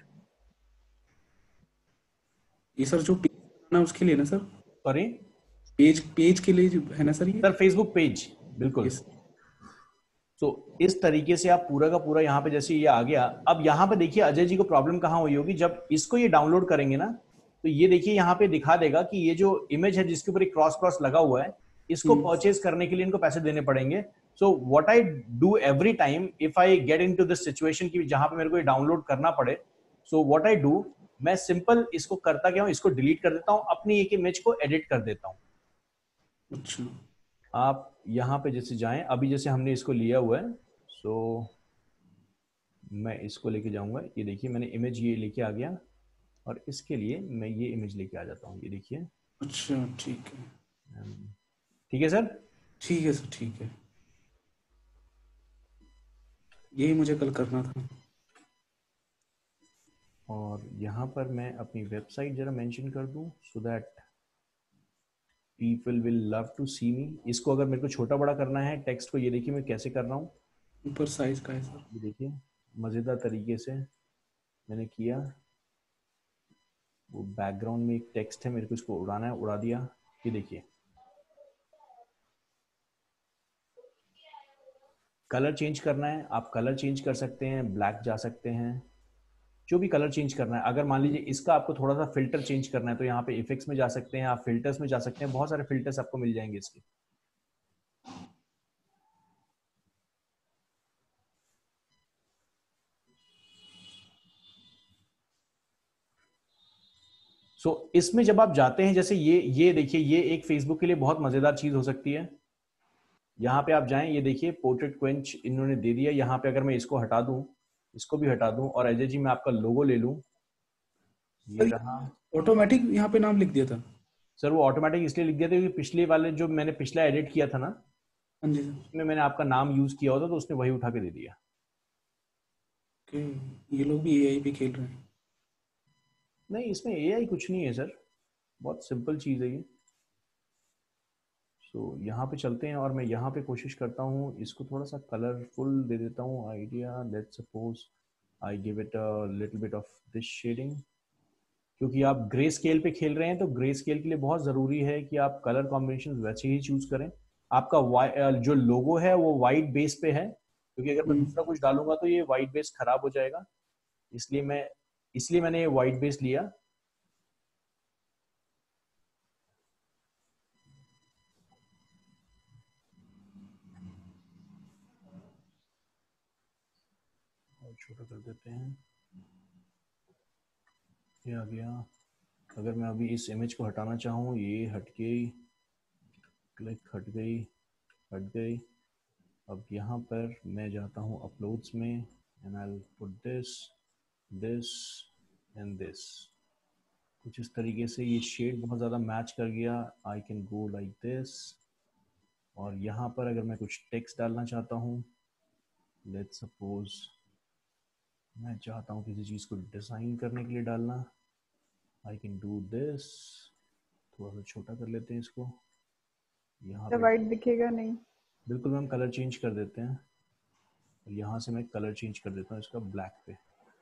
ये सर जो पेज बनाना है उसके लिए ना सर? सॉरी, पेज के लिए जो है ना सर ये? सर फेसबुक पेज, बिल्कुल। Yes. तो इस तरीके से आप पूरा का पूरा यहाँ पे, जैसे ये आ गया, अब यहाँ पे देखिए अजय जी को प्रॉब्लम कहाँ हुई होगी, जब इसको ये डाउनलोड करेंगे ना, तो ये देखिए यहाँ पे दिखा देगा कि ये जो इमेज है जिसके ऊपर एक क्रॉस क्रॉस लगा हुआ है, इसको परचेज करने के लिए इनको पैसे देने पड़ेंगे। So what I do every time if I get into this situation कि जहां पे मेरे को ये डाउनलोड करना पड़े, सो व्हाट आई डू, मैं सिंपल इसको करता क्या हूँ, इसको डिलीट कर देता हूँ, अपनी एक इमेज को एडिट कर देता हूँ। अच्छा। आप यहाँ पे जैसे जाएं, अभी जैसे हमने इसको लिया हुआ है, सो मैं इसको लेके जाऊंगा। ये देखिए मैंने इमेज ये लेके आ गया और इसके लिए मैं ये इमेज लेके आ जाता हूँ, ये देखिए। अच्छा ठीक है। ठीक है सर। ठीक है सर, ठीक है, यही मुझे कल करना था। और यहाँ पर मैं अपनी वेबसाइट जरा मेंशन कर दूँ so that people will love to see me. इसको अगर मेरे को छोटा बड़ा करना है टेक्स्ट को, ये देखिए मैं कैसे कर रहा हूँ। ऊपर साइज का है सर। ये देखिए मज़ेदार तरीके से मैंने किया। वो बैकग्राउंड में एक टेक्स्ट है, मेरे को इसको उड़ाना है, उड़ा दिया। ये देखिए कलर चेंज करना है, आप कलर चेंज कर सकते हैं, ब्लैक जा सकते हैं, जो भी कलर चेंज करना है। अगर मान लीजिए इसका आपको थोड़ा सा फिल्टर चेंज करना है तो यहाँ पे इफेक्ट्स में जा सकते हैं, आप फिल्टर्स में जा सकते हैं, बहुत सारे फिल्टर्स आपको मिल जाएंगे इसके। इसमें जब आप जाते हैं, जैसे ये देखिए, ये एक फेसबुक के लिए बहुत मजेदार चीज हो सकती है। यहाँ पे आप जाएं, ये देखिए पोर्ट्रेट क्वेंच इन्होंने दे दिया। यहाँ पे अगर मैं इसको हटा दूं, इसको भी हटा दूं, और अजय जी मैं आपका लोगो ले लूं, ये रहा। ऑटोमेटिक यहाँ पे नाम लिख दिया था सर वो ऑटोमेटिक इसलिए लिख दिया था क्योंकि पिछले वाले जो मैंने पिछला एडिट किया था ना, हाँ जी सर। उसमें मैंने आपका नाम यूज किया होता तो उसने वही उठा के दे दिया। ये लोग भी एआई पे खेल रहे हैं। नहीं इसमें एआई कुछ नहीं है सर, बहुत सिंपल चीज है ये। यहाँ पे चलते हैं और मैं यहाँ पे कोशिश करता हूँ इसको थोड़ा सा कलरफुल दे देता हूँ idea. Let's suppose I give it a little bit of this shading. क्योंकि आप ग्रे स्केल पे खेल रहे हैं तो ग्रे स्केल के लिए बहुत ज़रूरी है कि आप कलर कॉम्बिनेशन वैसे ही चूज करें। आपका जो लोगो है वो वाइट बेस पे है, क्योंकि अगर मैं दूसरा कुछ डालूंगा तो ये वाइट बेस खराब हो जाएगा, इसलिए मैंने ये वाइट बेस लिया। और छोटा कर देते हैं, ये आ गया। अगर मैं अभी इस इमेज को हटाना चाहूँ, ये हट गई, क्लिक हट गई, हट गई। अब यहाँ पर मैं जाता हूँ अपलोड्स में and I will put this and this. कुछ इस तरीके से ये शेड बहुत ज़्यादा मैच कर गया। I can go like this. और यहाँ पर अगर मैं कुछ टेक्स्ट डालना चाहता हूँ, लेट्स सपोज मैं चाहता हूँ किसी चीज़ को डिज़ाइन करने के लिए डालना, आई कैन डू दिस। थोड़ा सा छोटा कर लेते हैं इसको, यहाँ पे वाइट दिखेगा नहीं। बिल्कुल मैम कलर चेंज कर देते हैं। और यहाँ से मैं कलर चेंज कर देता हूँ इसका ब्लैक पे,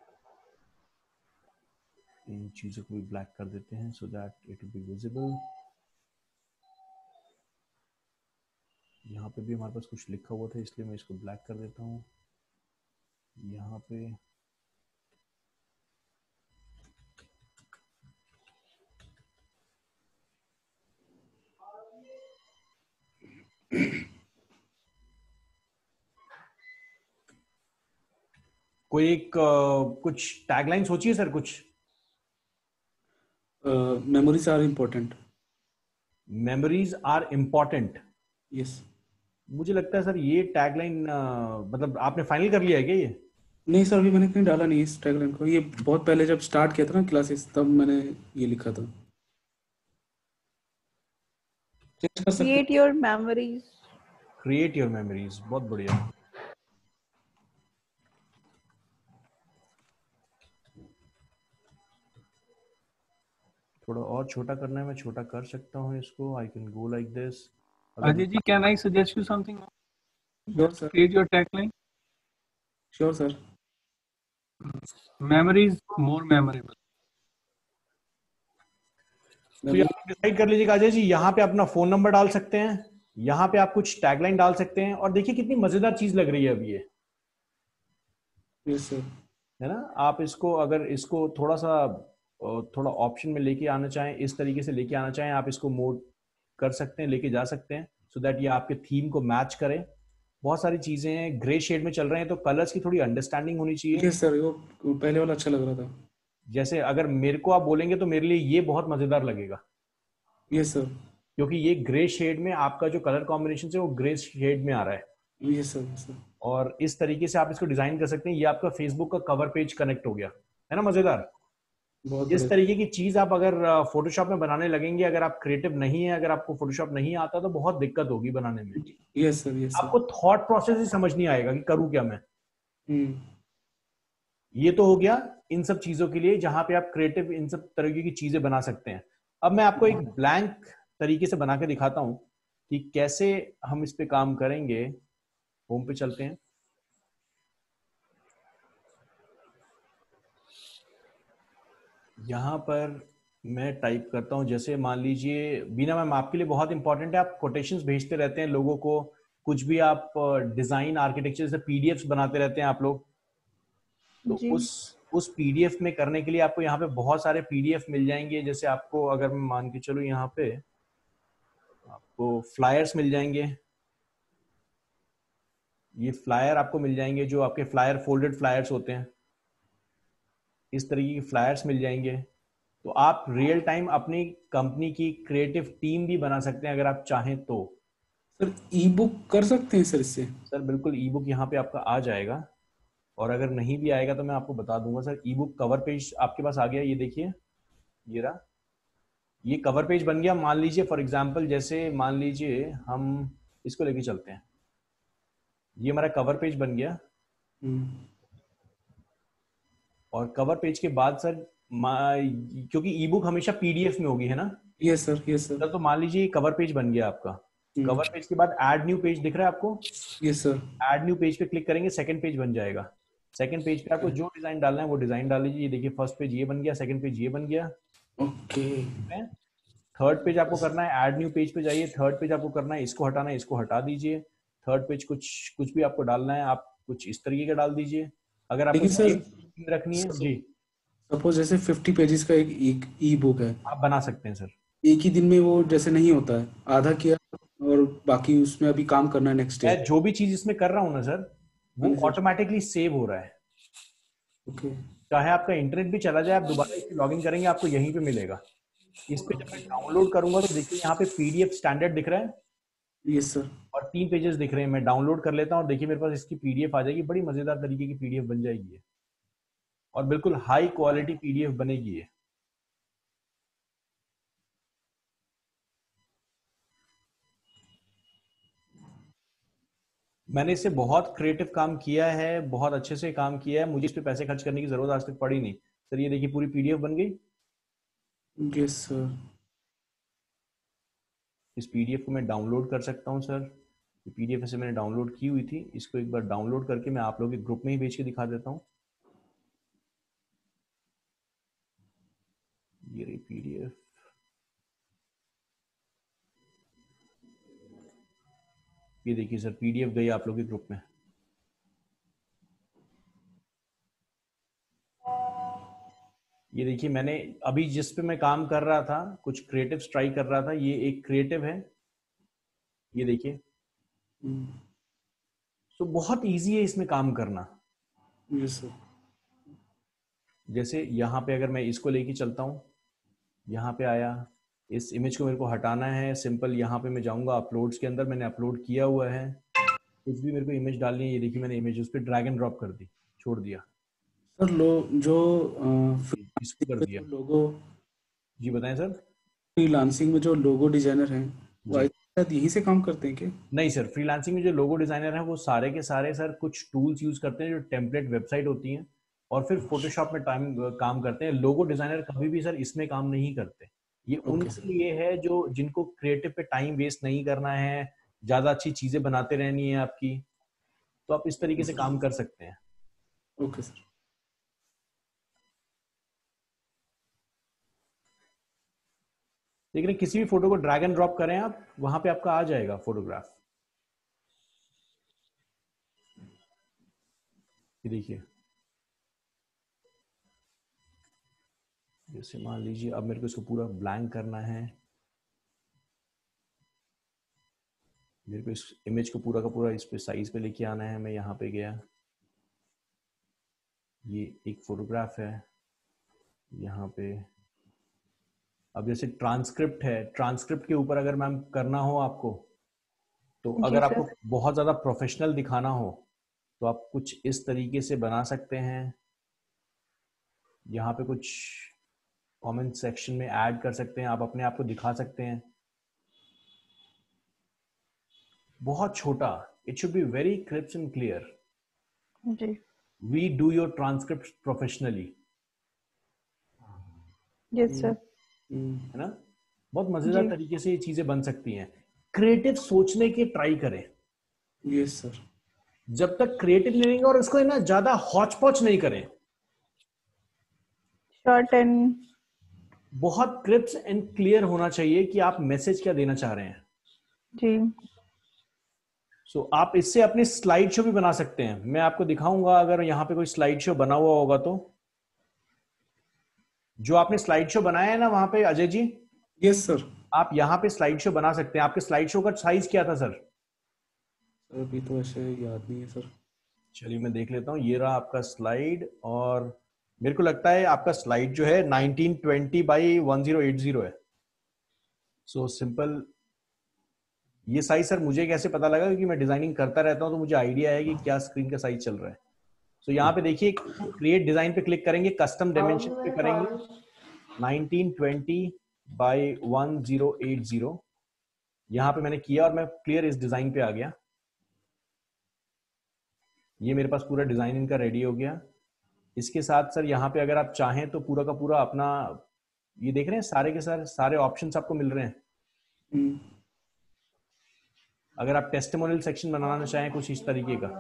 इन चीज़ों को भी ब्लैक कर देते हैं so that it will be visible. यहाँ पे भी हमारे पास कुछ लिखा हुआ था इसलिए मैं इसको ब्लैक कर देता हूँ। यहाँ पे कोई एक कुछ टैगलाइन सोचिए सर कुछ। Memories are important. Memories are important. Yes. मुझे लगता है सर ये टैगलाइन मतलब आपने फाइनल कर लिया है क्या ये? नहीं सर, अभी मैंने कहीं डाला नहीं इस टैगलाइन को। ये बहुत पहले जब स्टार्ट किया था ना क्लासेस, तब मैंने ये लिखा था। चेंज कर सकते create your memories. Create your memories, बहुत बढ़िया। थोड़ा और छोटा करना है, मैं छोटा कर सकता हूँ इसको। I can go like this. Ajay ji, can I suggest you something? Sure, sir. Create your tagline. Sure, sir. Memory is more memorable. तो यहाँ डिसाइड कर लीजिएगा अजय जी, यहाँ पे अपना फोन नंबर डाल सकते हैं, यहाँ पे आप कुछ टैगलाइन डाल सकते हैं। और देखिए कितनी मजेदार चीज लग रही है अभी ये। Yes, sir. है ना, आप इसको अगर इसको थोड़ा ऑप्शन में लेके आना चाहें, इस तरीके से लेके आना चाहें, आप इसको मोड कर सकते हैं, लेके जा सकते हैं सो दैट ये आपके थीम को मैच करे। बहुत सारी चीजें हैं, ग्रे शेड में चल रहे हैं तो कलर्स की थोड़ी अंडरस्टैंडिंग होनी चाहिए। Yes, sir. वो पहले वाला अच्छा लग रहा था। जैसे अगर मेरे को आप बोलेंगे तो मेरे लिए ये बहुत मजेदार लगेगा। Yes, sir. क्योंकि ये ग्रे शेड में आपका जो कलर कॉम्बिनेशन है वो ग्रे शेड में आ रहा है। Yes, sir. Yes, sir. और इस तरीके से आप इसको डिजाइन कर सकते हैं। ये आपका फेसबुक का कवर पेज कनेक्ट हो गया, है ना मजेदार। बहुत जिस बढ़िया। तरीके की चीज आप अगर फोटोशॉप में बनाने लगेंगे, अगर आप क्रिएटिव नहीं है, अगर आपको फोटोशॉप नहीं आता तो बहुत दिक्कत होगी बनाने में। Yes sir, yes sir. आपको थॉट प्रोसेस ही समझ नहीं आएगा कि करूँ क्या मैं। ये तो हो गया इन सब चीजों के लिए जहां पे आप क्रिएटिव इन सब तरीके की चीजें बना सकते हैं। अब मैं आपको एक ब्लैंक तरीके से बना के दिखाता हूं कि कैसे हम इस पे काम करेंगे। होम पे चलते हैं। यहां पर मैं टाइप करता हूं, जैसे मान लीजिए बीना मैम, आपके लिए बहुत इंपॉर्टेंट है, आप कोटेशंस भेजते रहते हैं लोगों को, कुछ भी आप डिजाइन आर्किटेक्चर से पीडीएफ्स बनाते रहते हैं आप लोग, तो जी उस पीडीएफ में करने के लिए आपको यहाँ पे बहुत सारे पीडीएफ मिल जाएंगे। जैसे आपको अगर मैं मान के चलूं, यहाँ पे आपको फ्लायर्स मिल जाएंगे। ये फ्लायर आपको मिल जाएंगे, जो आपके फ्लायर फोल्डेड फ्लायर्स होते हैं, इस तरीके के फ्लायर्स मिल जाएंगे। तो आप रियल टाइम अपनी कंपनी की क्रिएटिव टीम भी बना सकते हैं अगर आप चाहें तो। सर ई बुक कर सकते हैं सर इससे? सर बिल्कुल, ई बुक यहाँ पे आपका आ जाएगा, और अगर नहीं भी आएगा तो मैं आपको बता दूंगा। Sir e book cover page आपके पास आ गया, ये देखिए, ये रहा, ये कवर पेज बन गया। मान लीजिए फॉर एग्जांपल, जैसे मान लीजिए हम इसको लेके चलते हैं, ये हमारा कवर पेज बन गया। और कवर पेज के बाद सर क्योंकि ई बुक हमेशा पीडीएफ में होगी, है ना yes sir, yes sir. Sir? तो मान लीजिए कवर पेज बन गया आपका। कवर पेज के बाद ऐड न्यू पेज दिख रहा है आपको? Yes sir. Add new page पे क्लिक करेंगे, सेकंड पेज बन जाएगा। सेकंड पेज पे आपको जो डिजाइन डालना है वो डिजाइन डाल लीजिए। ये देखिए, फर्स्ट पेज ये बन गया, सेकंड पेज ये बन गया। ओके। थर्ड पेज आपको करना है, ऐड न्यू पेज पे जाइए, थर्ड पेज आपको करना है, इसको हटाना है, इसको हटा दीजिए। थर्ड पेज कुछ भी आपको डालना है, आप कुछ इस तरीके का डाल दीजिए। अगर आपको लेकिन सर रखनी है जी, सपोज जैसे 50 पेजेस का एक ई बुक है, आप बना सकते हैं सर। एक ही दिन में वो जैसे नहीं होता है, आधा किया और बाकी उसमें अभी काम करना है नेक्स्ट डे। मैं जो भी चीज इसमें कर रहा हूँ ना सर, वो ऑटोमेटिकली सेव हो रहा है। ओके। चाहे आपका इंटरनेट भी चला जाए, आप दोबारा इसमें लॉगिन करेंगे, आपको यहीं पे मिलेगा। इस पे जब मैं डाउनलोड करूंगा तो देखिए यहाँ पे पीडीएफ स्टैंडर्ड दिख रहा है, यस सर। और 3 पेजेस दिख रहे हैं। मैं डाउनलोड कर लेता हूँ और देखिए मेरे पास इसकी पीडीएफ आ जाएगी। बड़ी मजेदार तरीके की पीडीएफ बन जाएगी ये, और बिल्कुल हाई क्वालिटी पीडीएफ बनेगी ये। मैंने इससे बहुत क्रिएटिव काम किया है, बहुत अच्छे से काम किया है, मुझे इस पे पैसे खर्च करने की जरूरत आज तक पड़ी नहीं सर। ये देखिए पूरी पीडीएफ बन गई। Yes sir. इस पीडीएफ को मैं डाउनलोड कर सकता हूँ सर। ये पीडीएफ ऐसे मैंने डाउनलोड की हुई थी, इसको एक बार डाउनलोड करके मैं आप लोगों के ग्रुप में ही भेज के दिखा देता हूँ। ये रही पीडीएफ। ये देखिए सर, पीडीएफ गई आप लोगों के ग्रुप में। ये देखिए, मैंने अभी जिस पे मैं काम कर रहा था, कुछ क्रिएटिव ट्राई कर रहा था, ये एक क्रिएटिव है, ये देखिए। तो बहुत इजी है इसमें काम करना। Yes sir. जैसे यहाँ पे अगर मैं इसको लेके चलता हूँ, यहाँ पे आया, इस इमेज को मेरे को हटाना है, सिंपल यहाँ पे मैं जाऊंगा अपलोड्स के अंदर, मैंने अपलोड किया हुआ है, कुछ भी मेरे को इमेज डालनी है, ये देखिए मैंने इमेज उस पर ड्रैग एंड ड्रॉप कर दी, छोड़ दिया सर जो इसको कर दिया। लोगो जी बताएं सर। फ्रीलांसिंग में जो लोगो डिजाइनर हैं वो जी। शायद यहीं से काम करते हैं क्या? नहीं सर, फ्रीलांसिंग में जो लोगो डिजाइनर हैं वो सारे के सारे सर कुछ टूल्स यूज करते हैं जो टेम्पलेट वेबसाइट होती हैं, और फिर फोटोशॉप में काम करते हैं। लोगो डिजाइनर कभी भी सर इसमें काम नहीं करते। ये उनके लिए है जो जिनको क्रिएटिव पे टाइम वेस्ट नहीं करना है, ज्यादा अच्छी चीजें बनाते रहनी है आपकी, तो आप इस तरीके से काम कर सकते हैं। Okay sir. लेकिन किसी भी फोटो को ड्रैग एंड ड्रॉप करें आप, वहां पे आपका आ जाएगा फोटोग्राफ। ये देखिए, जैसे मान लीजिए अब मेरे को इसको पूरा ब्लैंक करना है, मेरे को इस इमेज को पूरा का पूरा इस पे साइज पे लेके आना है। मैं यहाँ पे गया, ये एक फोटोग्राफ है यहाँ पे। अब जैसे ट्रांसक्रिप्ट है, ट्रांसक्रिप्ट के ऊपर अगर मैम करना हो आपको, तो अगर आपको बहुत ज्यादा प्रोफेशनल दिखाना हो तो आप कुछ इस तरीके से बना सकते हैं। यहाँ पे कुछ कमेंट सेक्शन में ऐड कर सकते हैं, आप अपने आप को दिखा सकते हैं। बहुत छोटा, it should be very crisp and clear. जी। We do your transcript professionally, yes sir. है ना। बहुत मजेदार जी। तरीके से ये चीजें बन सकती हैं। क्रिएटिव सोचने के ट्राई करें। Yes sir. जब तक क्रिएटिव नहीं रहेंगे, और इसको ना ज्यादा हॉच पॉच नहीं करें। शॉर्ट एंड बहुत क्रिस्प एंड क्लियर होना चाहिए कि आप मैसेज क्या देना चाह रहे हैं। जी। सो आप इससे अपनी स्लाइड शो भी बना सकते हैं। मैं आपको दिखाऊंगा, अगर यहाँ पे कोई स्लाइड शो बना हुआ होगा तो। जो आपने स्लाइड शो बनाया है ना वहां पे अजय जी, यस सर। आप यहाँ पे स्लाइड शो बना सकते हैं। आपके स्लाइड शो का साइज क्या था सर? अभी तो ऐसे याद नहीं है सर। चलिए मैं देख लेता हूँ। ये रहा आपका स्लाइड, और मेरे को लगता है आपका स्लाइड जो है 1920 बाई 1080 है। So simple. ये साइज सर मुझे कैसे पता लगा? क्योंकि मैं डिजाइनिंग करता रहता हूँ, तो मुझे आइडिया है कि क्या स्क्रीन का साइज चल रहा है। सो यहाँ पे देखिए, क्रिएट डिजाइन पे क्लिक करेंगे, कस्टम डायमेंशन पे करेंगे, 1920 बाई 1080। यहाँ पे मैंने किया और मैं क्लियर इस डिजाइन पे आ गया। ये मेरे पास पूरा डिजाइन इनका रेडी हो गया। इसके साथ सर यहाँ पे अगर आप चाहें तो पूरा का पूरा अपना, ये देख रहे हैं सारे के सारे ऑप्शंस आपको मिल रहे हैं। अगर आप टेस्टिमोनियल सेक्शन बनाना चाहें कुछ इस तरीके का।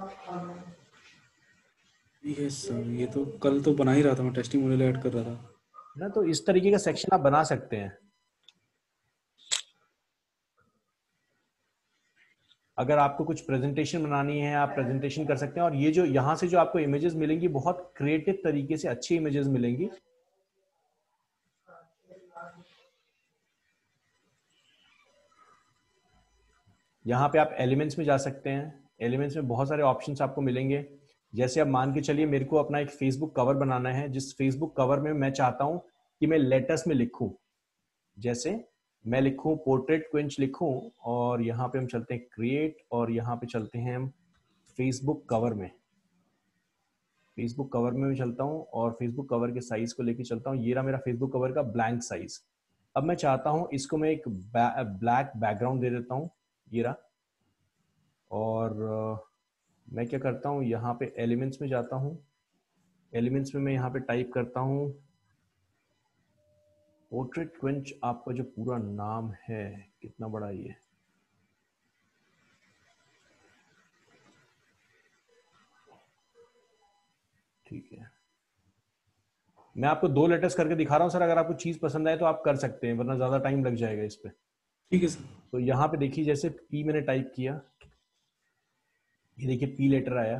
यस सर, ये तो कल तो बना ही रहा था, मैं टेस्टिमोनियल ऐड कर रहा था ना, तो इस तरीके का सेक्शन आप बना सकते हैं। अगर आपको कुछ प्रेजेंटेशन बनानी है, आप प्रेजेंटेशन कर सकते हैं। और ये जो यहाँ से जो आपको इमेजेस मिलेंगी, बहुत क्रिएटिव तरीके से अच्छी इमेजेस मिलेंगी। यहाँ पे आप एलिमेंट्स में जा सकते हैं। एलिमेंट्स में बहुत सारे ऑप्शंस आपको मिलेंगे। जैसे अब मान के चलिए मेरे को अपना एक फेसबुक कवर बनाना है, जिस फेसबुक कवर में मैं चाहता हूं कि मैं लेटर्स में लिखूं। जैसे मैं लिखूं पोर्ट्रेट क्विंच लिखूं, और यहाँ पे हम चलते हैं क्रिएट, और यहाँ पे चलते हैं हम फेसबुक कवर में। फेसबुक कवर में भी चलता हूँ, और फेसबुक कवर के साइज को लेके चलता हूँ। ये रहा मेरा फेसबुक कवर का ब्लैंक साइज। अब मैं चाहता हूँ इसको मैं एक ब्लैक बैकग्राउंड दे देता हूँ, ये रहा। और मैं क्या करता हूँ, यहाँ पे एलिमेंट्स में जाता हूँ। एलिमेंट्स में मैं यहाँ पे टाइप करता हूँ पोर्ट्रेट क्विंच। आपका जो पूरा नाम है, कितना बड़ा ये, ठीक है। मैं आपको 2 लेटर्स करके दिखा रहा हूँ सर, अगर आपको चीज पसंद आए तो आप कर सकते हैं, वरना ज्यादा टाइम लग जाएगा इस पे। ठीक है सर। तो यहाँ पे देखिए, जैसे पी मैंने टाइप किया, ये देखिए पी लेटर आया।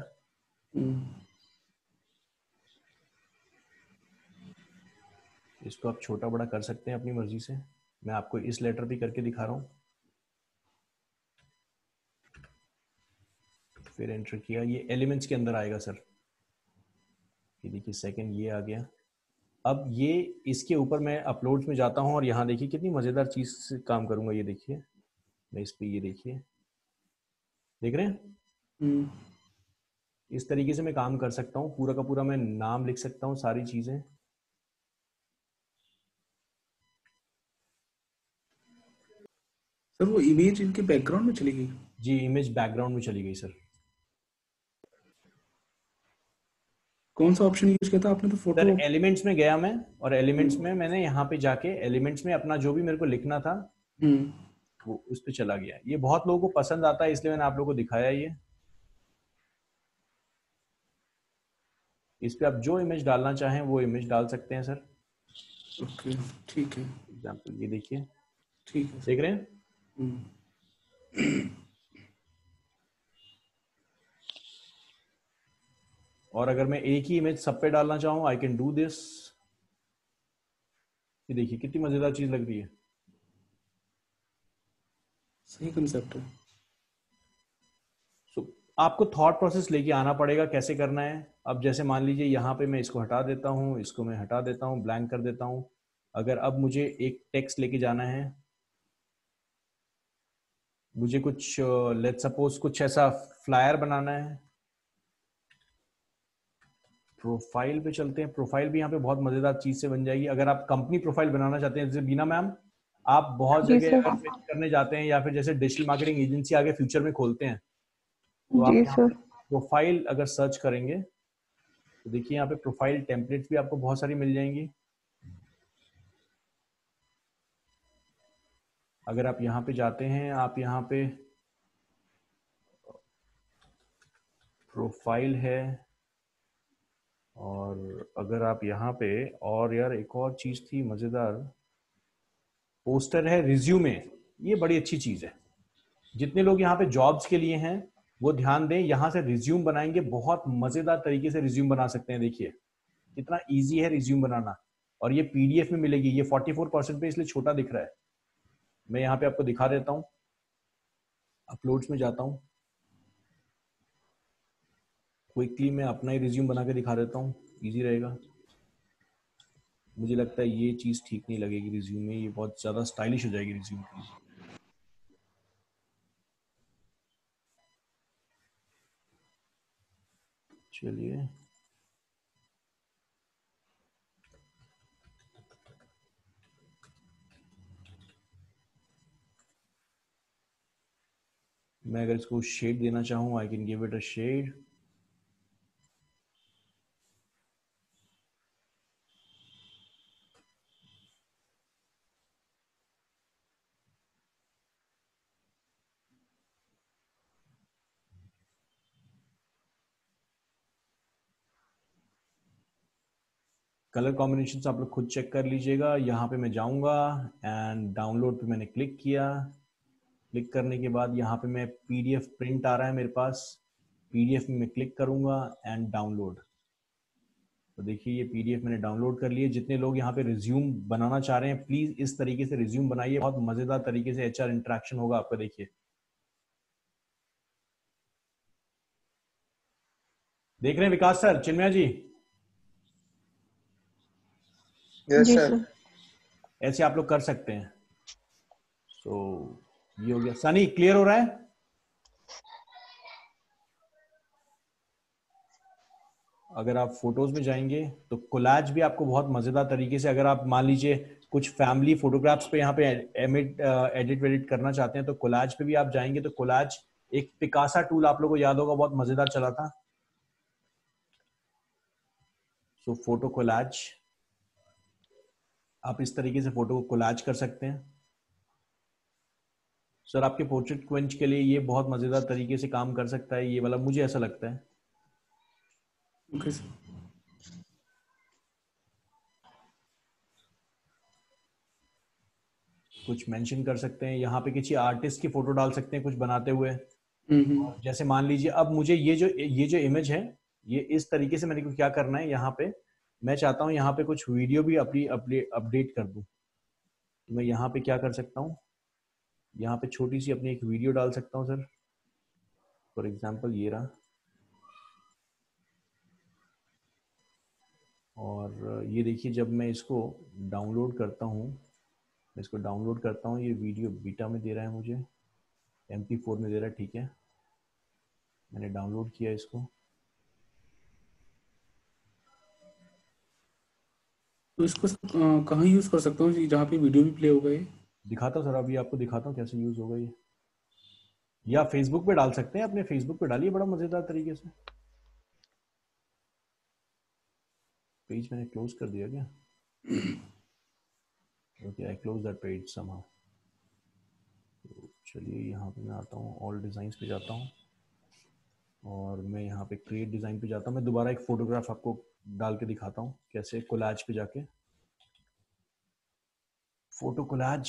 इसको आप छोटा बड़ा कर सकते हैं अपनी मर्जी से। मैं आपको इस लेटर भी करके दिखा रहा हूँ। फिर एंटर किया, ये एलिमेंट्स के अंदर आएगा सर। ये देखिए सेकंड ये आ गया। अब ये इसके ऊपर मैं अपलोड्स में जाता हूँ, और यहाँ देखिए कितनी मजेदार चीज से काम करूंगा। ये देखिए, मैं इस पे, ये देखिए, देख रहे हैं? इस तरीके से मैं काम कर सकता हूँ। पूरा का पूरा मैं नाम लिख सकता हूँ, सारी चीजें। सर वो इमेज इनके बैकग्राउंड में चली गई? जी, इमेज बैकग्राउंड में चली गई सर। कौन सा ऑप्शन यूज किया था आपने? तो फोटो। सर एलिमेंट्स में गया मैं, और एलिमेंट्स में मैंने यहाँ पे जाके एलिमेंट्स में अपना जो भी मेरे को लिखना था वो उस पे चला गया। ये बहुत लोगों को पसंद आता है, इसलिए मैंने आप लोगों को दिखाया ये। इस पे आप जो इमेज डालना चाहें वो इमेज डाल सकते हैं सर। ओके, ठीक है। एग्जाम्पल ये देखिए, ठीक है, देख रहे हैं? और अगर मैं एक ही इमेज सब पे डालना चाहूँ, आई कैन डू दिस। ये देखिए कितनी मजेदार चीज लग रही है। सही कंसेप्ट है। सो आपको थॉट प्रोसेस लेके आना पड़ेगा कैसे करना है। अब जैसे मान लीजिए यहाँ पे मैं इसको हटा देता हूँ, इसको मैं हटा देता हूँ, ब्लैंक कर देता हूँ। अगर अब मुझे एक टेक्स्ट लेके जाना है, मुझे कुछ लेट्स सपोज कुछ ऐसा फ्लायर बनाना है। प्रोफाइल पे चलते हैं। प्रोफाइल भी यहाँ पे बहुत मजेदार चीज से बन जाएगी। अगर आप कंपनी प्रोफाइल बनाना चाहते हैं, जैसे बीना मैम आप बहुत जी जगह सर। अगर pitch करने जाते हैं या फिर जैसे डिजिटल मार्केटिंग एजेंसी आगे फ्यूचर में खोलते हैं, तो आप जी यहाँ सर। पे प्रोफाइल अगर सर्च करेंगे तो देखिए यहाँ पे प्रोफाइल टेम्पलेट्स भी आपको बहुत सारी मिल जाएंगी। अगर आप यहाँ पे जाते हैं, आप यहाँ पे प्रोफाइल है, और अगर आप यहाँ पे, और यार एक और चीज थी मजेदार, पोस्टर है, रिज्यूमे। ये बड़ी अच्छी चीज है। जितने लोग यहाँ पे जॉब्स के लिए हैं वो ध्यान दें, यहाँ से रिज्यूम बनाएंगे, बहुत मजेदार तरीके से रिज्यूम बना सकते हैं। देखिए कितना इजी है रिज्यूम बनाना, और ये पीडीएफ में मिलेगी। ये 44% पे इसलिए छोटा दिख रहा है। मैं यहाँ पे आपको दिखा देता हूँ, अपलोड्स में जाता हूँ, क्विकली मैं अपना ही रिज्यूम बना के दिखा देता हूँ, इजी रहेगा। मुझे लगता है ये चीज ठीक नहीं लगेगी रिज्यूम में, ये बहुत ज्यादा स्टाइलिश हो जाएगी रिज्यूम के लिए। चलिए मैं अगर इसको शेड देना चाहूँ, I can give it a shade. Colour combination आप लोग खुद चेक कर लीजिएगा। यहाँ पे मैं जाऊँगा एंड डाउनलोड पे मैंने क्लिक किया। क्लिक करने के बाद यहाँ पे मैं पीडीएफ प्रिंट आ रहा है मेरे पास, पीडीएफ में मैं क्लिक करूँगा एंड डाउनलोड। तो देखिए ये पीडीएफ मैंने डाउनलोड कर लिए। जितने लोग यहाँ पे रिज्यूम बनाना चाह रहे हैं, प्लीज इस तरीके से रिज्यूम बनाइए, बहुत मजेदार तरीके से एचआर इंटरेक्शन होगा आपका। देखिए देख रहे हैं विकास सर, चिन्मया जी? यस जी सर। सर। ऐसे आप लोग कर सकते हैं। सो ये हो गया। सनी क्लियर हो रहा है? अगर आप फोटोज में जाएंगे तो कोलाज भी आपको बहुत मजेदार तरीके से, अगर आप मान लीजिए कुछ फैमिली फोटोग्राफ्स पे यहाँ पे एडिट वेडिट करना चाहते हैं, तो कोलाज पे भी आप जाएंगे तो कोलाज, एक पिकासा टूल आप लोगों को याद होगा, बहुत मजेदार चला था। सो फोटो कोलाज, आप इस तरीके से फोटो को कोलाज कर सकते हैं। सर आपके पोर्ट्रेट क्वेंच के लिए ये बहुत मजेदार तरीके से काम कर सकता है ये वाला, मुझे ऐसा लगता है। Okay sir. कुछ मेंशन कर सकते हैं यहाँ पे, किसी आर्टिस्ट की फोटो डाल सकते हैं कुछ बनाते हुए। और जैसे मान लीजिए अब मुझे ये जो इमेज है, ये इस तरीके से मेरे को क्या करना है, यहाँ पे मैं चाहता हूँ यहाँ पे कुछ वीडियो भी अपनी अपडेट कर दूं। तो मैं यहाँ पे क्या कर सकता हूँ, यहाँ पे छोटी सी अपनी एक वीडियो डाल सकता हूँ सर। फॉर एग्जाम्पल ये रहा, और ये देखिए जब मैं इसको डाउनलोड करता हूँ, मैं इसको डाउनलोड करता हूँ, ये वीडियो बीटा में दे रहा है मुझे, MP4 में दे रहा है, ठीक है। मैंने डाउनलोड किया इसको। तो इसको कहाँ यूज कर सकता हूँ जहाँ पे वीडियो भी प्ले होगा ये? दिखाता हूँ सर, अभी आपको दिखाता हूँ कैसे यूज होगा ये। या फेसबुक पे डाल सकते हैं, अपने फेसबुक पे डालिए बड़ा मजेदार तरीके से। पेज मैंने क्लोज कर दिया क्या? Okay, I close that page somehow. तो चलिए यहाँ पे मैं आता हूँ, ऑल डिजाइन्स पे जाता हूँ, और मैं यहाँ पे क्रिएट डिजाइन पे जाता हूँ। मैं दोबारा एक फोटोग्राफ आपको डाल के दिखाता हूँ कैसे, कोलाज पे जाके फोटो कोलाज।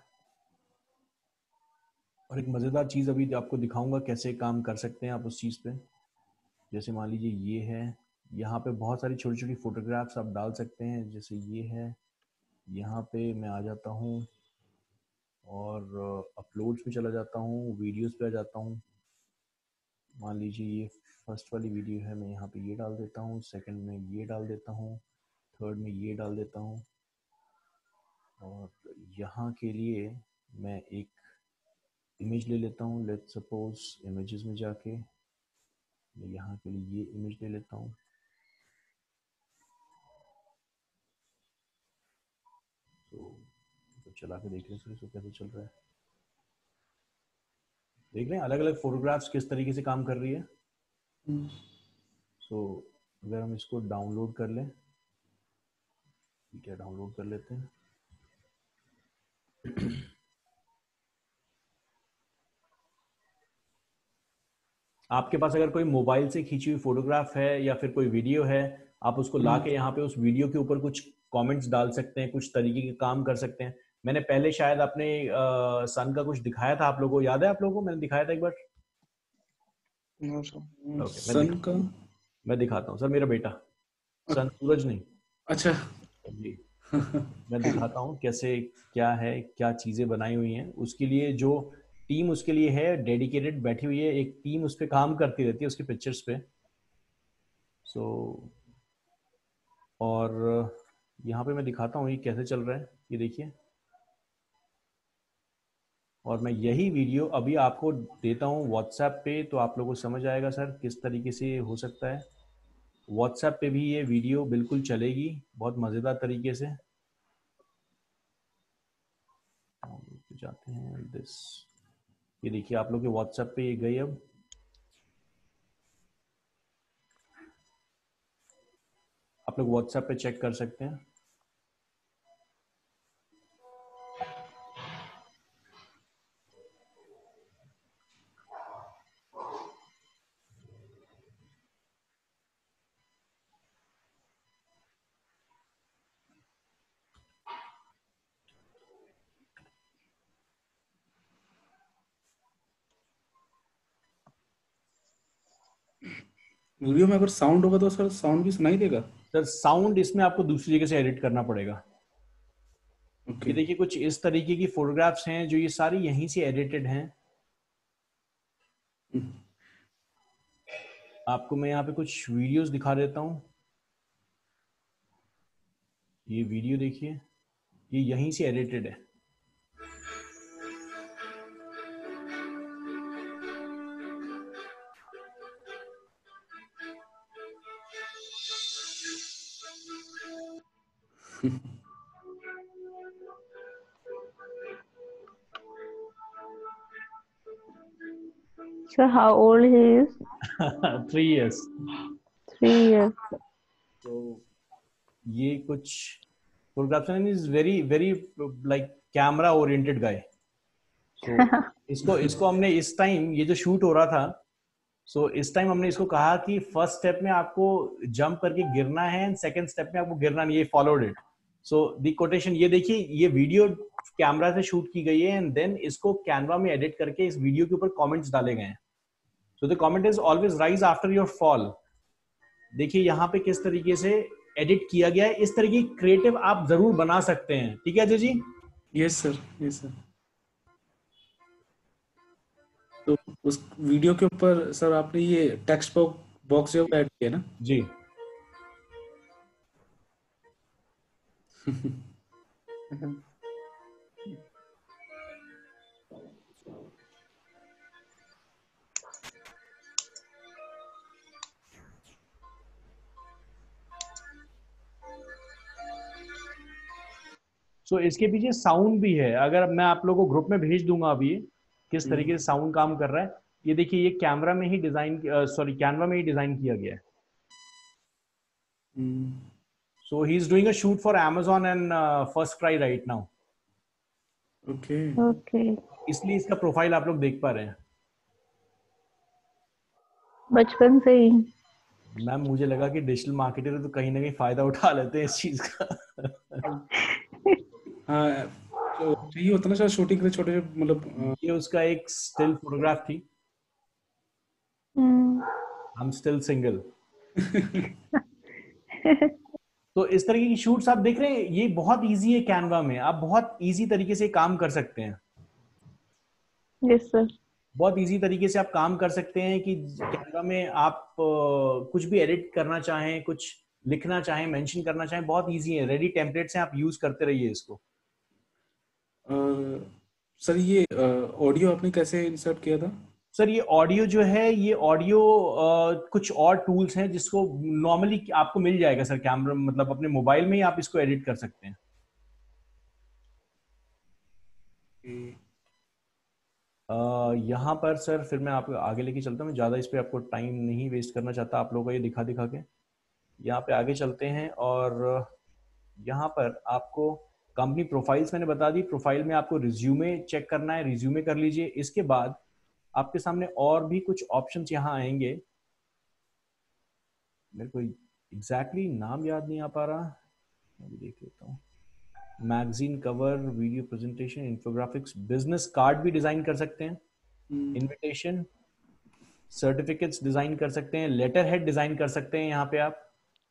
और एक मजेदार चीज अभी आपको दिखाऊंगा कैसे काम कर सकते हैं आप उस चीज पे। जैसे मान लीजिए ये है, यहाँ पे बहुत सारी छोटी छोटी फोटोग्राफ्स आप डाल सकते हैं। जैसे ये है, यहाँ पे मैं आ जाता हूँ और अपलोड्स पे चला जाता हूँ, वीडियोस पे आ जाता हूँ। मान लीजिए ये फर्स्ट वाली वीडियो है, मैं यहाँ पे ये डाल देता हूँ, सेकंड में ये डाल देता हूँ, थर्ड में ये डाल देता हूँ। और यहाँ के लिए मैं एक इमेज ले लेता हूँ। लेट्स सपोज इमेजेस में जाके मैं यहाँ के लिए ये इमेज ले लेता हूँ। चला के देख रहे हैं इसको कैसे चल रहा है। देख रहे हैं अलग अलग फोटोग्राफ्स किस तरीके से काम कर रही है। सो अगर हम इसको डाउनलोड कर लें, ठीक है डाउनलोड कर लेते हैं। आपके पास अगर कोई मोबाइल से खींची हुई फोटोग्राफ है या फिर कोई वीडियो है, आप उसको ला के यहाँ पे उस वीडियो के ऊपर कुछ कमेंट्स डाल सकते हैं, कुछ तरीके के काम कर सकते हैं। मैंने पहले शायद अपने सन का कुछ दिखाया था आप लोगों को, याद है आप लोगों को? मैंने दिखाया था एक बार। सन का मैं दिखाता हूँ सर, मेरा बेटा सन, सूरज नहीं। अच्छा जी मैं दिखाता हूँ कैसे क्या है, क्या चीजें बनाई हुई हैं। उसके लिए जो टीम उसके लिए है डेडिकेटेड बैठी हुई है, एक टीम उस पर काम करती रहती है उसके पिक्चर्स पे। सो और यहाँ पे मैं दिखाता हूँ ये कैसे चल रहा है, ये देखिए। और मैं यही वीडियो अभी आपको देता हूँ व्हाट्सएप पे, तो आप लोगों को समझ आएगा सर किस तरीके से हो सकता है। व्हाट्सएप पे भी ये वीडियो बिल्कुल चलेगी बहुत मज़ेदार तरीके से। जाते हैं दिस, ये देखिए आप लोग के व्हाट्सएप पे ये गई। अब आप लोग व्हाट्सएप पे चेक कर सकते हैं। वीडियो में अगर साउंड होगा तो सर साउंड भी सुनाई देगा? सर साउंड इसमें आपको दूसरी जगह से एडिट करना पड़ेगा। ओके ये देखिए कुछ इस तरीके की फोटोग्राफ्स हैं जो ये सारी यहीं से एडिटेड हैं। आपको मैं यहाँ पे कुछ वीडियोस दिखा देता हूँ। ये वीडियो देखिए, ये यहीं से एडिटेड है। So how old he is? 3 years। 3 years. तो ये कुछ फोटोग्राफ्स हैं, is very very like camera oriented guy. So इसको हमने इस टाइम ये जो शूट हो रहा था, सो इस टाइम हमने इसको कहा कि फर्स्ट स्टेप में आपको जंप करके गिरना है एंड सेकंड स्टेप में आपको गिरना नहीं। ये followed it. So the quotation ये देखिए, ये वीडियो कैमरा से शूट की गई है एंड देन इसको कैनवा में एडिट करके इस वीडियो के ऊपर कमेंट्स डाले गए हैं। So the comment is always rise after your fall. देखिए यहाँ पे किस तरीके से एडिट किया गया है। इस तरीके की क्रिएटिव आप जरूर बना सकते हैं। ठीक है Ajay ji? Yes sir, yes sir. तो उस वीडियो के ऊपर सर आपने ये टेक्स्ट बॉक्स जो ऐड किया ना जी। सो इसके पीछे साउंड भी है। अगर मैं आप लोगों को ग्रुप में भेज दूंगा अभी किस तरीके से साउंड काम कर रहा है। ये देखिए ये कैमरा में ही डिजाइन, सॉरी कैनवा में ही डिजाइन किया गया है। So he is doing a shoot for Amazon and FirstCry right now. Okay okay, इसलिए इसका प्रोफाइल आप लोग देख पा रहे हैं। बचपन से ही। मैम मुझे लगा कि डिजिटल मार्केटर तो कहीं ना कहीं फायदा उठा लेते हैं इस चीज का। हाँ, तो चाहिए होता ना सर शूटिंग के लिए छोटे मतलब ये उसका एक स्टिल फोटोग्राफ थी। हम स्टिल सिंगल। तो इस तरीके की शूट्स आप देख रहे हैं, ये बहुत इजी है। कैनवा में आप बहुत इजी तरीके से काम कर सकते हैं। Yes sir. बहुत इजी तरीके से आप काम कर सकते हैं कि कैनवा में आप कुछ भी एडिट करना चाहें, कुछ लिखना चाहें, मेंशन करना चाहें, बहुत इजी है। रेडी टेम्पलेट्स हैं, आप यूज करते रहिए इसको। सर ये ऑडियो आपने कैसे इंसर्ट किया था? सर ये ऑडियो जो है, ये ऑडियो कुछ और टूल्स हैं जिसको नॉर्मली आपको मिल जाएगा सर। कैमरा मतलब अपने मोबाइल में ही आप इसको एडिट कर सकते हैं। यहाँ पर सर फिर मैं आपको आगे लेके चलता हूँ, मैं ज़्यादा इस पे आपको टाइम नहीं वेस्ट करना चाहता आप लोगों को ये दिखा दिखा के। यहाँ पे आगे चलते हैं और यहाँ पर आपको कंपनी प्रोफाइल्स मैंने बता दी। प्रोफाइल में आपको रिज्यूमे चेक करना है, रिज्यूमे कर लीजिए। इसके बाद आपके सामने और भी कुछ ऑप्शंस यहाँ आएंगे, मेरे को एग्जैक्टली नाम याद नहीं आ पा रहा, मैं भी देख लेता हूँ। Magazine cover, video presentation, infographics, business card भी डिजाइन कर सकते हैं, इनविटेशन, सर्टिफिकेट्स डिजाइन कर सकते हैं, लेटर हेड डिजाइन कर सकते हैं यहाँ पे आप,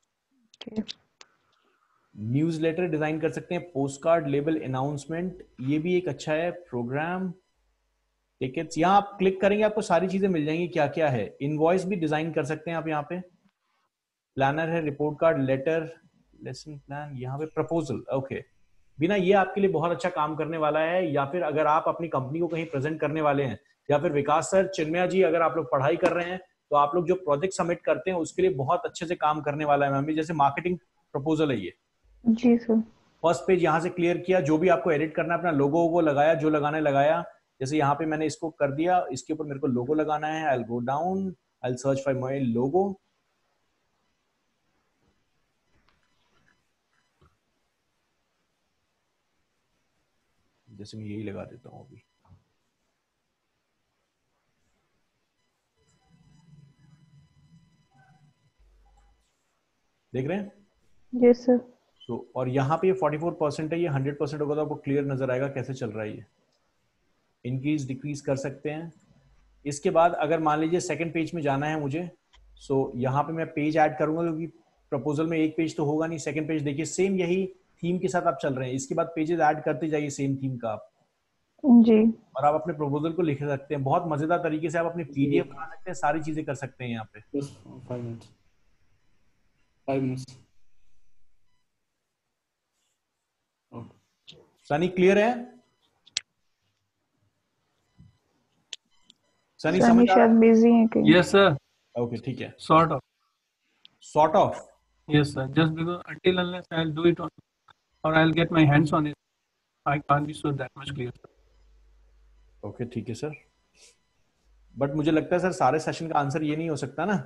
न्यूज लेटर डिजाइन कर सकते हैं, पोस्ट कार्ड, लेबल, अनाउंसमेंट, ये भी एक अच्छा है, प्रोग्राम, टिकट्स। यहाँ आप क्लिक करेंगे आपको सारी चीजें मिल जाएंगी क्या क्या है। इनवॉइस भी डिजाइन कर सकते हैं आप यहाँ पे, प्लानर है, report card, letter, lesson plan, यहाँ पे प्रपोजल। ओके, बिना ये आपके लिए बहुत अच्छा काम करने वाला है। या फिर अगर आप अपनी कंपनी को कहीं प्रेजेंट करने वाले हैं, या फिर विकास सर, चिन्मया जी, अगर आप लोग पढ़ाई कर रहे हैं तो आप लोग जो प्रोजेक्ट सबमिट करते हैं उसके लिए बहुत अच्छे से काम करने वाला है मैम। जैसे मार्केटिंग प्रपोजल है ये, जी सर। फर्स्ट पेज यहाँ से क्लियर किया, जो भी आपको एडिट करना है अपना लोगो वो लगाया, जो लगाने लगाया। जैसे यहाँ पे मैंने इसको कर दिया, इसके ऊपर मेरे को लोगो लगाना है, I will go down, I will search for my logo. जैसे मैं यही लगा देता हूँ अभी। देख रहे हैं? Yes sir. तो और यहाँ पे ये 44% है, ये 100% होगा तो आपको क्लियर नजर आएगा कैसे चल रहा है ये। इंक्रीज डिक्रीज कर सकते हैं। इसके बाद अगर मान लीजिए सेकंड पेज में जाना है मुझे, सो यहाँ पे मैं पेज ऐड करूंगा, क्योंकि प्रपोजल में एक पेज तो होगा नहीं। सेकंड पेज देखिए, सेम यही थीम के साथ आप चल रहे हैं, इसके बाद पेजेस ऐड करते जाइए सेम थीम का आप, जी। और आप अपने प्रपोजल को लिख सकते हैं। बहुत मजेदार तरीके से आप अपनी पीडीएफ बना सकते हैं, सारी चीजें कर सकते हैं यहाँ पे। बस 5 मिनट्स। सनी क्लियर है? सनी सनी समझ आ रहा शायद है? बिजी है कहीं। Yes, sir. ओके ठीक है, Sort of. Sort of. Yes, sir. Just because until unless I'll do it on or I'll get my hands on it, I can't be so that much clear. Okay ठीक है sir, but मुझे लगता है sir सारे session का answer ये नहीं हो सकता ना।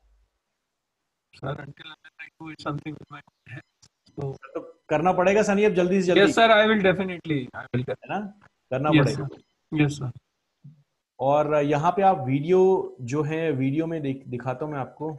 Sir, until unless I do it something with my hands. So तो करना पड़ेगा सनी अब जल्दी से जल्दी। yes, sir. I will definitely. I will get. है ना, करना Yes, पड़ेगा। sir. Yes, sir. और यहाँ पे आप वीडियो जो है, वीडियो में दिखाता हूँ मैं आपको।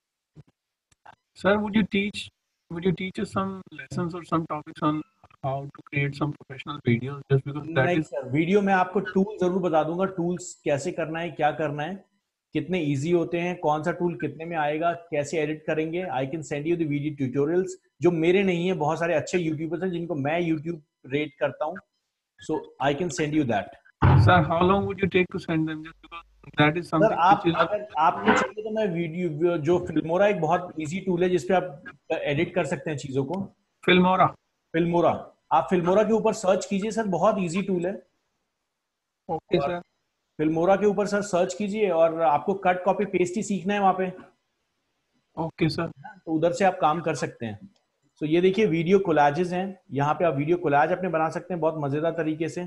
Sir, would you teach us some lessons or some topics on how to create some professional videos? Just because that नहीं is सर, वीडियो में आपको टूल जरूर बता दूंगा, टूल्स कैसे करना है, क्या करना है, कितने इजी होते हैं, कौन सा टूल कितने में आएगा, कैसे एडिट करेंगे। I can send you the video tutorials, जो मेरे नहीं है, बहुत सारे अच्छे यूट्यूबर्स हैं जिनको मैं यूट्यूब रेट करता हूँ, so I can send you that. sir, how long would you take to send them? Just because that is sir something आप which is अगर आपको चाहिए तो मैं वीडियो, जो फिल्मोरा एक बहुत इजी टूल है जिसपे आप एडिट कर सकते हैं चीजों को। Filmora. फिल्मोरा, आप फिल्मोरा के ऊपर सर्च कीजिए सर, बहुत इजी टूल है। Okay, sir. फिल्मोरा के ऊपर सर सर्च कीजिए, और आपको कट कॉपी पेस्ट ही सीखना है वहां पे, Okay, sir. तो उधर से आप काम कर सकते हैं। तो ये देखिए वीडियो कोलाजेस हैं, यहाँ पे आप वीडियो कोलाज अपने बना सकते हैं बहुत मजेदार तरीके से।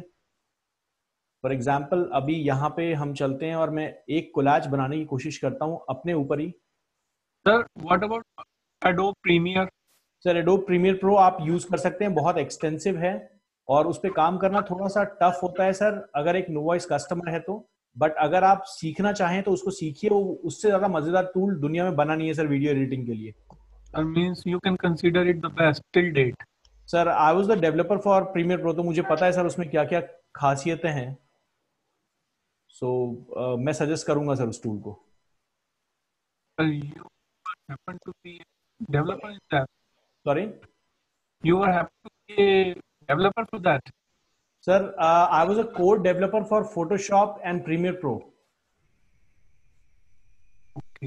फॉर एग्जाम्पल अभी यहाँ पे हम चलते हैं और मैं एक कोलाज बनाने की कोशिश करता हूँ अपने ऊपर ही। Sir, what about Adobe Premiere? Sir Adobe Premiere Pro आप यूज कर सकते हैं, बहुत एक्सटेंसिव है और उस पर काम करना थोड़ा सा टफ होता है सर, अगर एक नोवाइस कस्टमर है तो। बट अगर आप सीखना चाहें तो उसको सीखिए, उससे ज्यादा मजेदार टूल दुनिया में बना नहीं है सर वीडियो एडिटिंग के लिए। That means you can consider it the best till date. Sir I was the developer for Premiere Pro, तो मुझे पता है सर उसमें क्या क्या खासियतें हैं। सो मैं सजेस्ट करूंगा सर उस टूल को। You happen to be a developer in that. Sorry You were happen to be a developer for that. Sir, I was a code developer for Photoshop and Premiere Pro. Okay.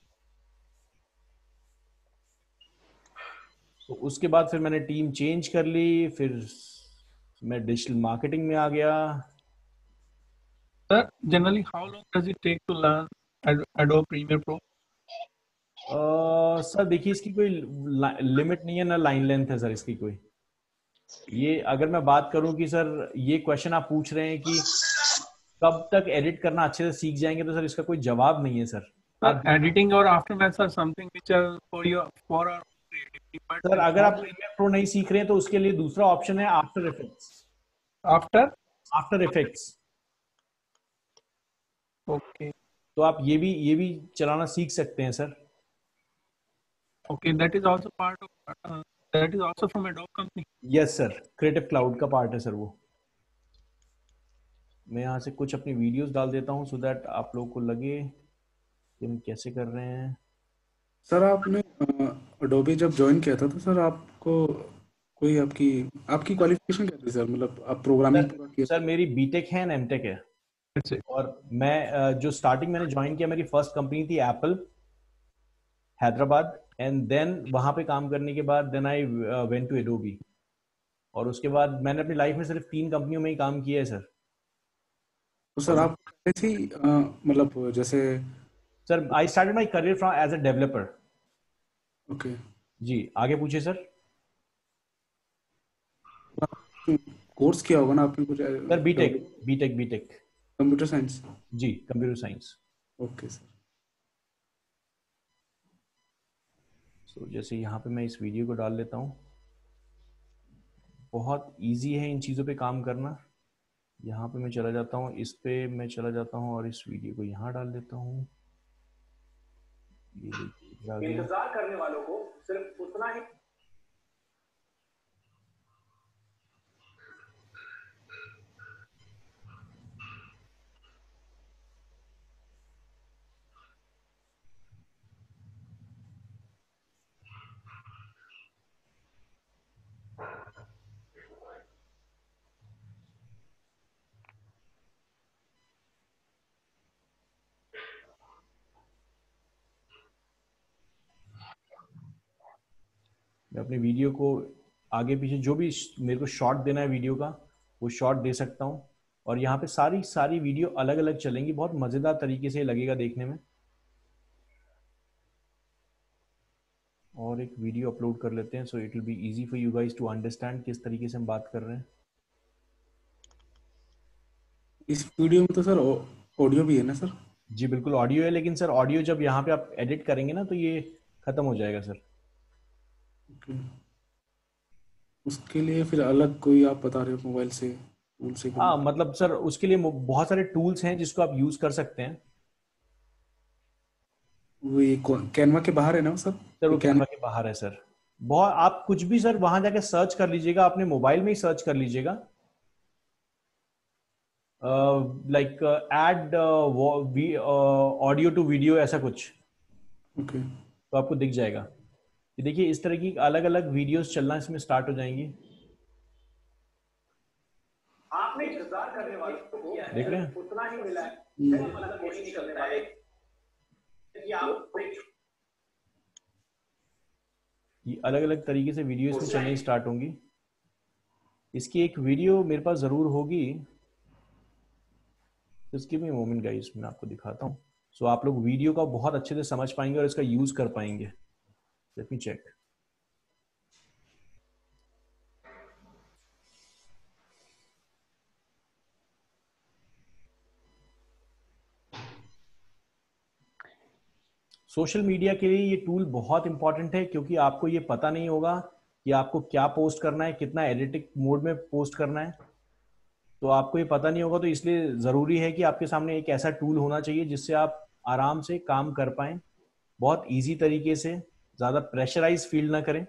तो उसके बाद फिर मैंने team change कर ली, फिर मैं digital marketing में आ गया। Sir, generally, how long does it take to learn Adobe Premiere Pro? Sir देखिए इसकी कोई लिमिट नहीं है, ना लाइन लेंथ है सर इसकी कोई। ये अगर मैं बात करूं कि सर ये क्वेश्चन आप पूछ रहे हैं कि कब तक एडिट करना अच्छे से सीख जाएंगे, तो सर इसका कोई जवाब नहीं है sir. Sir, editing or After Effects are something which are for our creativity. But sir अगर आप प्रीमियर प्रो नहीं सीख रहे हैं तो उसके लिए दूसरा ऑप्शन है After Effects. after, After Effects, okay, तो आप ये भी चलाना सीख सकते हैं sir. okay, that is also part of that is also from Adobe company. Yes sir, Creative Cloud का पार्ट है सर वो। मैं यहाँ से कुछ अपनी वीडियोस डाल देता हूँ सो दैट आप लोगों को लगे कि हम कैसे कर रहे हैं। सर आपने अडोबे जब ज्वाइन किया था तो सर आपको कोई आपकी आपकी क्वालिफिकेशन क्या थी सर, मतलब आप प्रोग्रामिंग पूरा किया? सर मेरी बीटेक है एंड एमटेक है। That's it. और मैं जो स्टार्टिंग मैंने ज्वाइन किया, मेरी फर्स्ट कंपनी थी एप्पल हैदराबाद, एंड देन वहां पे काम करने के बाद then I went to Adobe. और उसके बाद मैंने अपनी लाइफ में सिर्फ 3 कंपनियों में ही काम किया है सर। तो सर आप पहले थी मतलब जैसे sir I started my career from as a developer. Okay, जी आगे पूछिए सर। कोर्स किया होगा ना आपने कुछ? Sir BTech computer science. जी, computer science. Okay sir. So जैसे यहाँ पे मैं इस वीडियो को डाल लेता हूँ। बहुत इजी है इन चीज़ों पे काम करना। यहाँ पे मैं चला जाता हूँ, इस पे मैं चला जाता हूँ और इस वीडियो को यहाँ डाल देता हूँ। ये देखिए आ गया। इंतजार करने वालों को सिर्फ उतना ही मैं अपनी वीडियो को आगे पीछे जो भी मेरे को शॉट देना है वीडियो का वो शॉट दे सकता हूँ। और यहाँ पे सारी वीडियो अलग अलग चलेंगी, बहुत मज़ेदार तरीके से लगेगा देखने में। और एक वीडियो अपलोड कर लेते हैं so it will be easy for you guys to understand किस तरीके से हम बात कर रहे हैं। इस वीडियो में तो सर ऑडियो भी है ना सर? जी बिल्कुल ऑडियो है, लेकिन सर ऑडियो जब यहाँ पे आप एडिट करेंगे ना तो ये खत्म हो जाएगा सर। ओके, उसके लिए फिर अलग कोई आप बता रहे हो मोबाइल से टूल से? हाँ मतलब सर उसके लिए बहुत सारे टूल्स हैं जिसको आप यूज कर सकते हैं। वो ये कैनवा के बाहर है ना सर? सर वो कैनवा के बाहर है सर। बहुत आप कुछ भी सर वहां जाके सर्च कर लीजिएगा, अपने मोबाइल में ही सर्च कर लीजिएगा, like add audio to video ऐसा कुछ। ओके, तो आपको दिख जाएगा। ये देखिए इस तरह की अलग अलग वीडियोस चलना इसमें स्टार्ट हो जाएंगी। आपने इंतजार करने वालों को देख रहे हैं उतना ही मिला है, मतलब कोशिश नहीं करने वाले कि आप ये अलग अलग तरीके से वीडियोस में चलने स्टार्ट होंगी। इसकी एक वीडियो मेरे पास जरूर होगी, इसकी भी मोमेंट गाइस मैं आपको दिखाता हूँ। सो आप लोग वीडियो का बहुत अच्छे से समझ पाएंगे और इसका यूज कर पाएंगे। Let me check. Social media के लिए ये टूल बहुत इंपॉर्टेंट है, क्योंकि आपको ये पता नहीं होगा कि आपको क्या पोस्ट करना है, कितना एडिटिंग मोड में पोस्ट करना है, तो आपको ये पता नहीं होगा। तो इसलिए ज़रूरी है कि आपके सामने एक ऐसा टूल होना चाहिए जिससे आप आराम से काम कर पाएं, बहुत इजी तरीके से, ज़्यादा प्रेशराइज फील ना करें।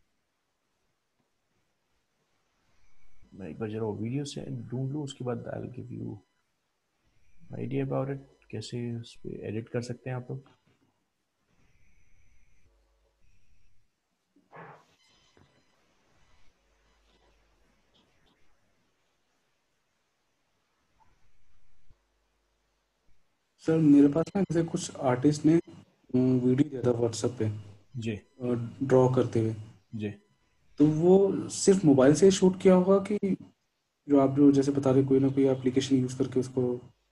मैं एक बार जरा वीडियो से ढूंढ लूँ, उसके बाद I will give you idea about it, कैसे उस पर एडिट कर सकते हैं आप लोग। सर मेरे पास ना जैसे कुछ आर्टिस्ट ने वीडियो दिया था व्हाट्सएप पे जी ड्रॉ करते हुए, जी। तो वो सिर्फ मोबाइल से शूट किया होगा कि जो आप जो जैसे बता रहे कोई ना कोई एप्लीकेशन यूज करके उसको?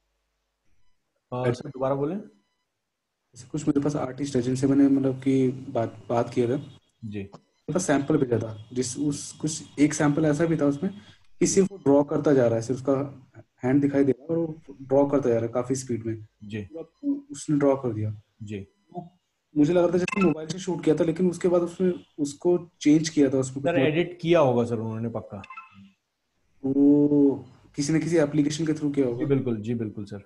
सर दोबारा बोलें। जैसे कुछ मेरे पास आर्टिस्ट है जिनसे मैंने मतलब कि बात किया था, जी। का सैंपल भेजा था, जिस उस कुछ एक सैंपल ऐसा भी था उसमें कि सिर्फ वो ड्रॉ करता जा रहा है, सिर्फ उसका हैंड दिखाई दे रहा है और वो ड्रॉ करता जा रहा है काफी स्पीड में, जी पूरा उसने ड्रॉ कर दिया। जी। वो मुझे लग रहा था जैसे मोबाइल से शूट किया था, लेकिन उसके बाद उसने उसको चेंज किया था, उसमें सर कुछ एडिट किया होगा सर उन्होंने पक्का। वो किसी न किसी एप्लीकेशन के थ्रू किया जी होगा। बिल्कुल, जी बिल्कुल sir.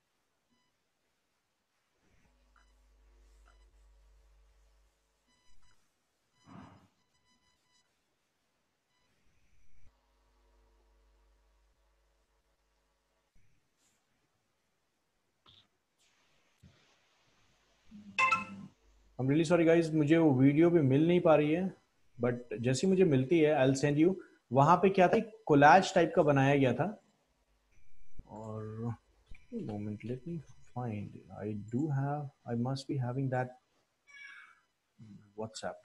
I am really sorry guys, मुझे वो वीडियो भी मिल नहीं पा रही है, बट जैसी मुझे मिलती है आई विल सेंड यू। वहां पे क्या था, कोलैज टाइप का बनाया गया था, और moment let me find, I do have, I must be having that WhatsApp.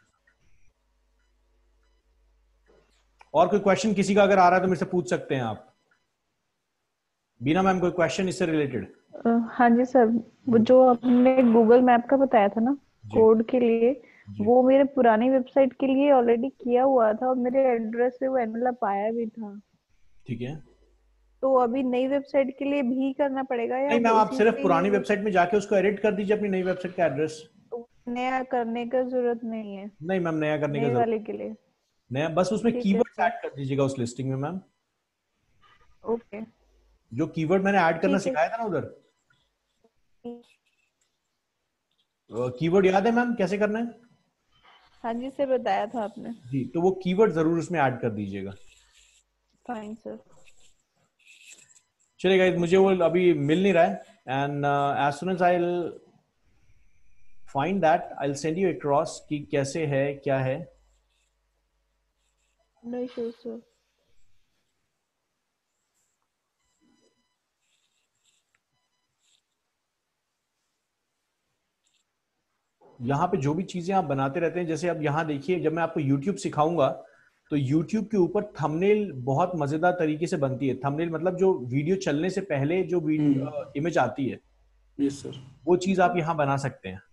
और कोई क्वेश्चन किसी का अगर आ रहा है तो मेरे से पूछ सकते हैं आप। बीना मैम कोई क्वेश्चन इससे रिलेटेड? हाँ जी सर, वो जो आपने गूगल मैप का बताया था ना जी कोड के लिए, जी। वो मेरे पुरानी वेबसाइट के लिए ऑलरेडी किया हुआ था और मेरे एड्रेस से वो एनवेलप आया भी था। ठीक है। तो अभी नई वेबसाइट के लिए भी करना पड़ेगा या नहीं मैम, आप उसी सिर्फ से ही पुरानी वेबसाइट में जाके उसको एडिट कर दीजिए, अपनी नई वेबसाइट का एड्रेस। नया करने का जरूरत नहीं है नहीं मैम, नया करने का नए जरूरत, वाले के लिए? नया बस उसमें ठीक है कीवर्ड्स सर। ऐड कर दीजिएगा उस लिस्टिंग में मैम। ओके। जो कीवर्ड मैंने ऐड करना ठीक है। सिखाया था ना उधर, कीवर्ड याद है मैम कैसे करना है? हाँ जी सर, बताया था आपने। जी, तो वो कीवर्ड जरूर उसमें ऐड कर दीजिएगा। Fine sir. चलिए गाइस, मुझे वो अभी मिल नहीं रहा है, and as soon as I will find that I will send you across कि कैसे है क्या है। No issue sir. यहाँ पे जो भी चीजें आप बनाते रहते हैं, जैसे अब यहाँ देखिए, जब मैं आपको YouTube सिखाऊंगा तो YouTube के ऊपर थंबनेल बहुत मजेदार तरीके से बनती है। थंबनेल मतलब जो वीडियो चलने से पहले जो इमेज आती है, यस सर। वो चीज आप यहाँ बना सकते हैं।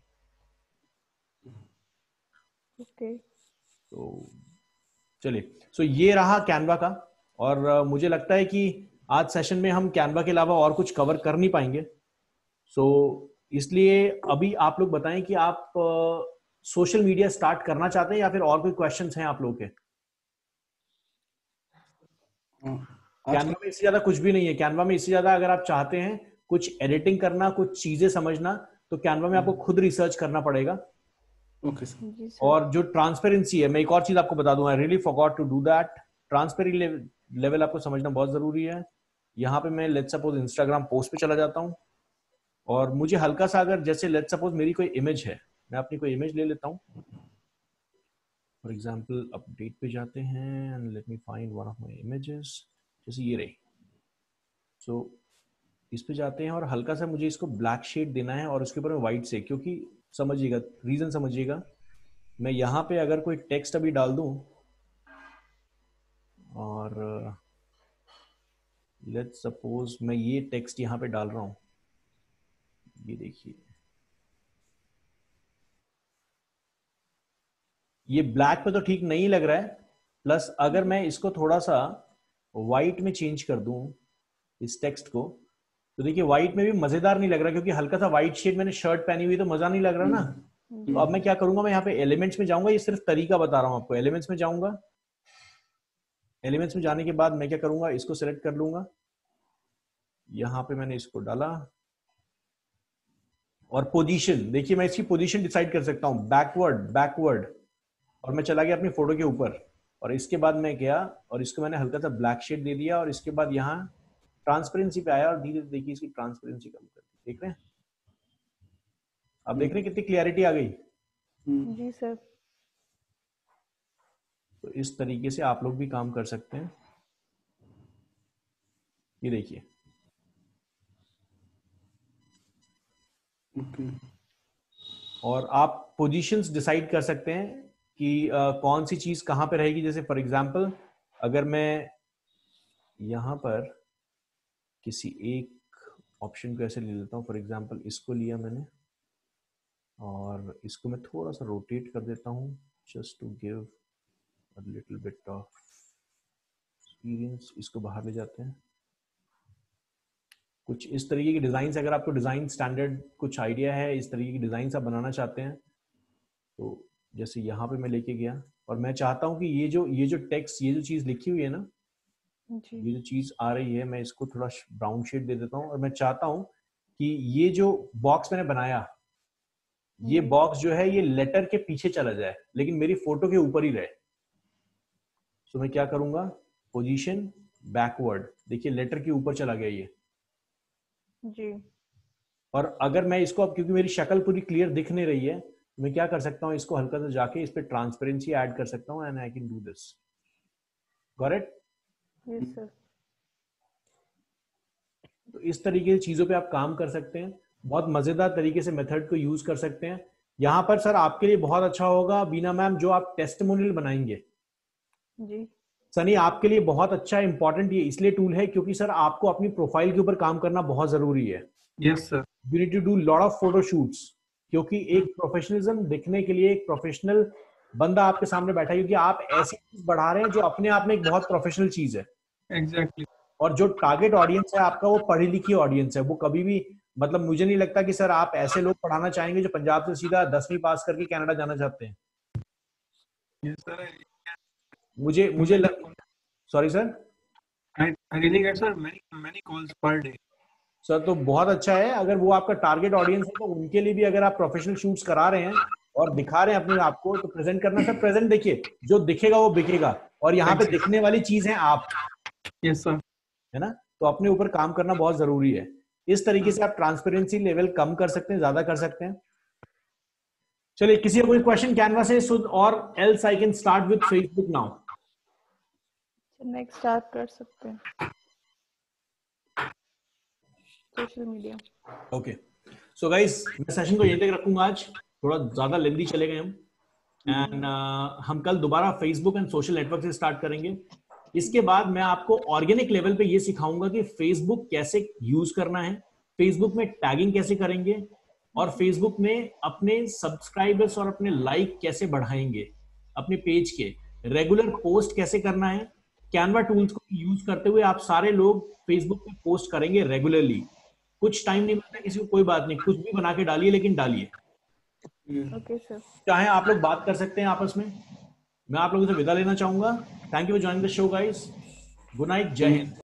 ओके। तो चलिए, सो ये रहा कैनवा का, और मुझे लगता है कि आज सेशन में हम कैनवा के अलावा और कुछ कवर कर नहीं पाएंगे। सो इसलिए अभी आप लोग बताएं कि आप सोशल मीडिया स्टार्ट करना चाहते हैं या फिर और कोई क्वेश्चंस हैं आप लोगों के? कैनवा में इससे ज्यादा कुछ भी नहीं है। कैनवा में इससे ज्यादा अगर आप चाहते हैं कुछ एडिटिंग करना, कुछ चीजें समझना, तो कैनवा में आपको खुद रिसर्च करना पड़ेगा। Okay sir. जी सर। और जो ट्रांसपेरेंसी है, मैं एक और चीज आपको बता दूं, I really forgot to do that. Transparency level आपको समझना बहुत जरूरी है। यहाँ पे मैं लेट्स सपोज इंस्टाग्राम पोस्ट पे चला जाता हूँ, और मुझे हल्का सा, अगर जैसे लेट्स सपोज मेरी कोई इमेज है, मैं अपनी कोई इमेज ले लेता हूँ, फॉर एग्जाम्पल अपडेट पे जाते हैं and let me find one of my images, जैसे ये रही। सो इस पे जाते हैं और हल्का सा मुझे इसको ब्लैक शेड देना है और उसके ऊपर में व्हाइट से, क्योंकि समझिएगा रीजन समझिएगा, मैं यहाँ पे अगर कोई टेक्स्ट अभी डाल दूं, और लेट्स सपोज मैं ये टेक्स्ट यहाँ पे डाल रहा हूँ, ये देखिए, ये ब्लैक पे तो ठीक नहीं लग रहा है, प्लस अगर मैं इसको थोड़ा सा व्हाइट में चेंज कर दूं इस टेक्स्ट को, तो देखिए व्हाइट में भी मजेदार नहीं लग रहा, क्योंकि हल्का सा व्हाइट शेड मैंने शर्ट पहनी हुई तो मजा नहीं लग रहा ना। तो अब मैं क्या करूंगा, मैं यहाँ पे एलिमेंट्स में जाऊंगा, ये सिर्फ तरीका बता रहा हूं आपको। एलिमेंट्स में जाऊंगा, एलिमेंट्स में जाने के बाद मैं क्या करूंगा, इसको सिलेक्ट कर लूंगा, यहाँ पे मैंने इसको डाला, और पोजीशन देखिए, मैं इसकी पोजीशन डिसाइड कर सकता हूँ, बैकवर्ड बैकवर्ड, और मैं चला गया अपनी फोटो के ऊपर, और इसके बाद मैं गया और इसको मैंने हल्का सा ब्लैक शेड दे दिया, और इसके बाद यहाँ ट्रांसपेरेंसी पे आया और धीरे देखिए इसकी ट्रांसपेरेंसी कम कर दी। देख रहे हैं आप, देख रहे हैं कितनी क्लियरिटी आ गई। जी सर। तो इस तरीके से आप लोग भी काम कर सकते हैं। ये देखिए, और आप पोजीशंस डिसाइड कर सकते हैं कि कौन सी चीज कहां पे रहेगी। जैसे फॉर एग्जांपल, अगर मैं यहां पर किसी एक ऑप्शन को ऐसे ले लेता हूं, फॉर एग्जांपल इसको लिया मैंने, और इसको मैं थोड़ा सा रोटेट कर देता हूं, just to give little bit of experience, इसको बाहर ले जाते हैं। कुछ इस तरीके की डिजाइन, अगर आपको डिजाइन स्टैंडर्ड कुछ आइडिया है, इस तरीके की डिजाइन आप बनाना चाहते हैं, तो जैसे यहाँ पे मैं लेके गया और मैं चाहता हूँ कि ये जो टेक्स्ट, ये जो चीज लिखी हुई है ना, ये जो चीज आ रही है, मैं इसको थोड़ा ब्राउन शेड दे देता हूँ और मैं चाहता हूँ कि ये जो बॉक्स मैंने बनाया, ये बॉक्स जो है ये लेटर के पीछे चला जाए लेकिन मेरी फोटो के ऊपर ही रहे। तो मैं क्या करूंगा, पोजीशन बैकवर्ड, देखिए लेटर के ऊपर चला गया ये जी। और अगर मैं इसको, अब क्योंकि मेरी शक्ल पूरी क्लियर दिख नहीं रही है, तो मैं क्या कर सकता हूँ, इसको हल्का सा जाके इस पे ट्रांसपेरेंसी ऐड कर सकता हूँ and I can do this. Got it? Yes sir. तो इस तरीके की चीजों पे आप काम कर सकते हैं, बहुत मजेदार तरीके से मेथड को यूज कर सकते हैं। यहाँ पर सर आपके लिए बहुत अच्छा होगा बीना मैम, जो आप टेस्टिमोनियल बनाएंगे जी। सनी, आपके लिए बहुत अच्छा इंपॉर्टेंट ये इसलिए टूल है क्योंकि सर आपको अपनी प्रोफाइल के ऊपर काम करना बहुत जरूरी है। Yes sir. You need to do lot of photo shoots, क्योंकि एक प्रोफेशनलिज्म दिखने के लिए एक प्रोफेशनल बंदा आपके सामने बैठा है, क्योंकि आप ऐसी चीज बढ़ा रहे हैं जो अपने आप में एक बहुत प्रोफेशनल चीज है। एग्जैक्टली। और जो टारगेट ऑडियंस है आपका वो पढ़ी लिखी ऑडियंस है। वो कभी भी, मतलब मुझे नहीं लगता कि सर आप ऐसे लोग पढ़ाना चाहेंगे जो पंजाब से सीधा 10वीं पास करके कनाडा जाना चाहते हैं। Yes sir. मुझे sorry sir, I really get sir many calls per day. Sir तो बहुत अच्छा है, अगर वो आपका टारगेट ऑडियंस है तो उनके लिए भी अगर आप प्रोफेशनल शूट्स करा रहे हैं और दिखा रहे हैं अपने आप को, तो प्रेजेंट करना। सर प्रेजेंट देखिए, जो दिखेगा वो बिकेगा, और यहाँ पे दिखने वाली चीज है आप। Yes sir. है ना? तो अपने ऊपर काम करना बहुत जरूरी है। इस तरीके से आप ट्रांसपेरेंसी लेवल कम कर सकते हैं, ज्यादा कर सकते हैं। चलिए, किसी का कोई क्वेश्चन कैनवा से, और else I can start with Facebook now. Next start कर सकते हैं social media. Okay, so guys मैं सेशन को यहीं तक रखूंगा, आज थोड़ा ज्यादा लेंदी चले गए हम। एंड हम कल दोबारा फेसबुक एंड सोशल नेटवर्क से स्टार्ट करेंगे। इसके बाद मैं आपको ऑर्गेनिक लेवल पे ये सिखाऊंगा कि फेसबुक कैसे यूज करना है, फेसबुक में टैगिंग कैसे करेंगे, और फेसबुक में अपने सब्सक्राइबर्स और अपने लाइक कैसे बढ़ाएंगे, अपने पेज के रेगुलर पोस्ट कैसे करना है। कैनवा टूल्स को यूज करते हुए आप सारे लोग फेसबुक पे पोस्ट करेंगे रेगुलरली। कुछ टाइम नहीं मिलता किसी को, कोई बात नहीं, कुछ भी बना के डालिए, लेकिन डालिए। Okay sir. चाहे आप लोग बात कर सकते हैं आपस में। मैं आप लोगों से विदा लेना चाहूंगा। Thank you for joining the show guys. Good night, जय हिंद।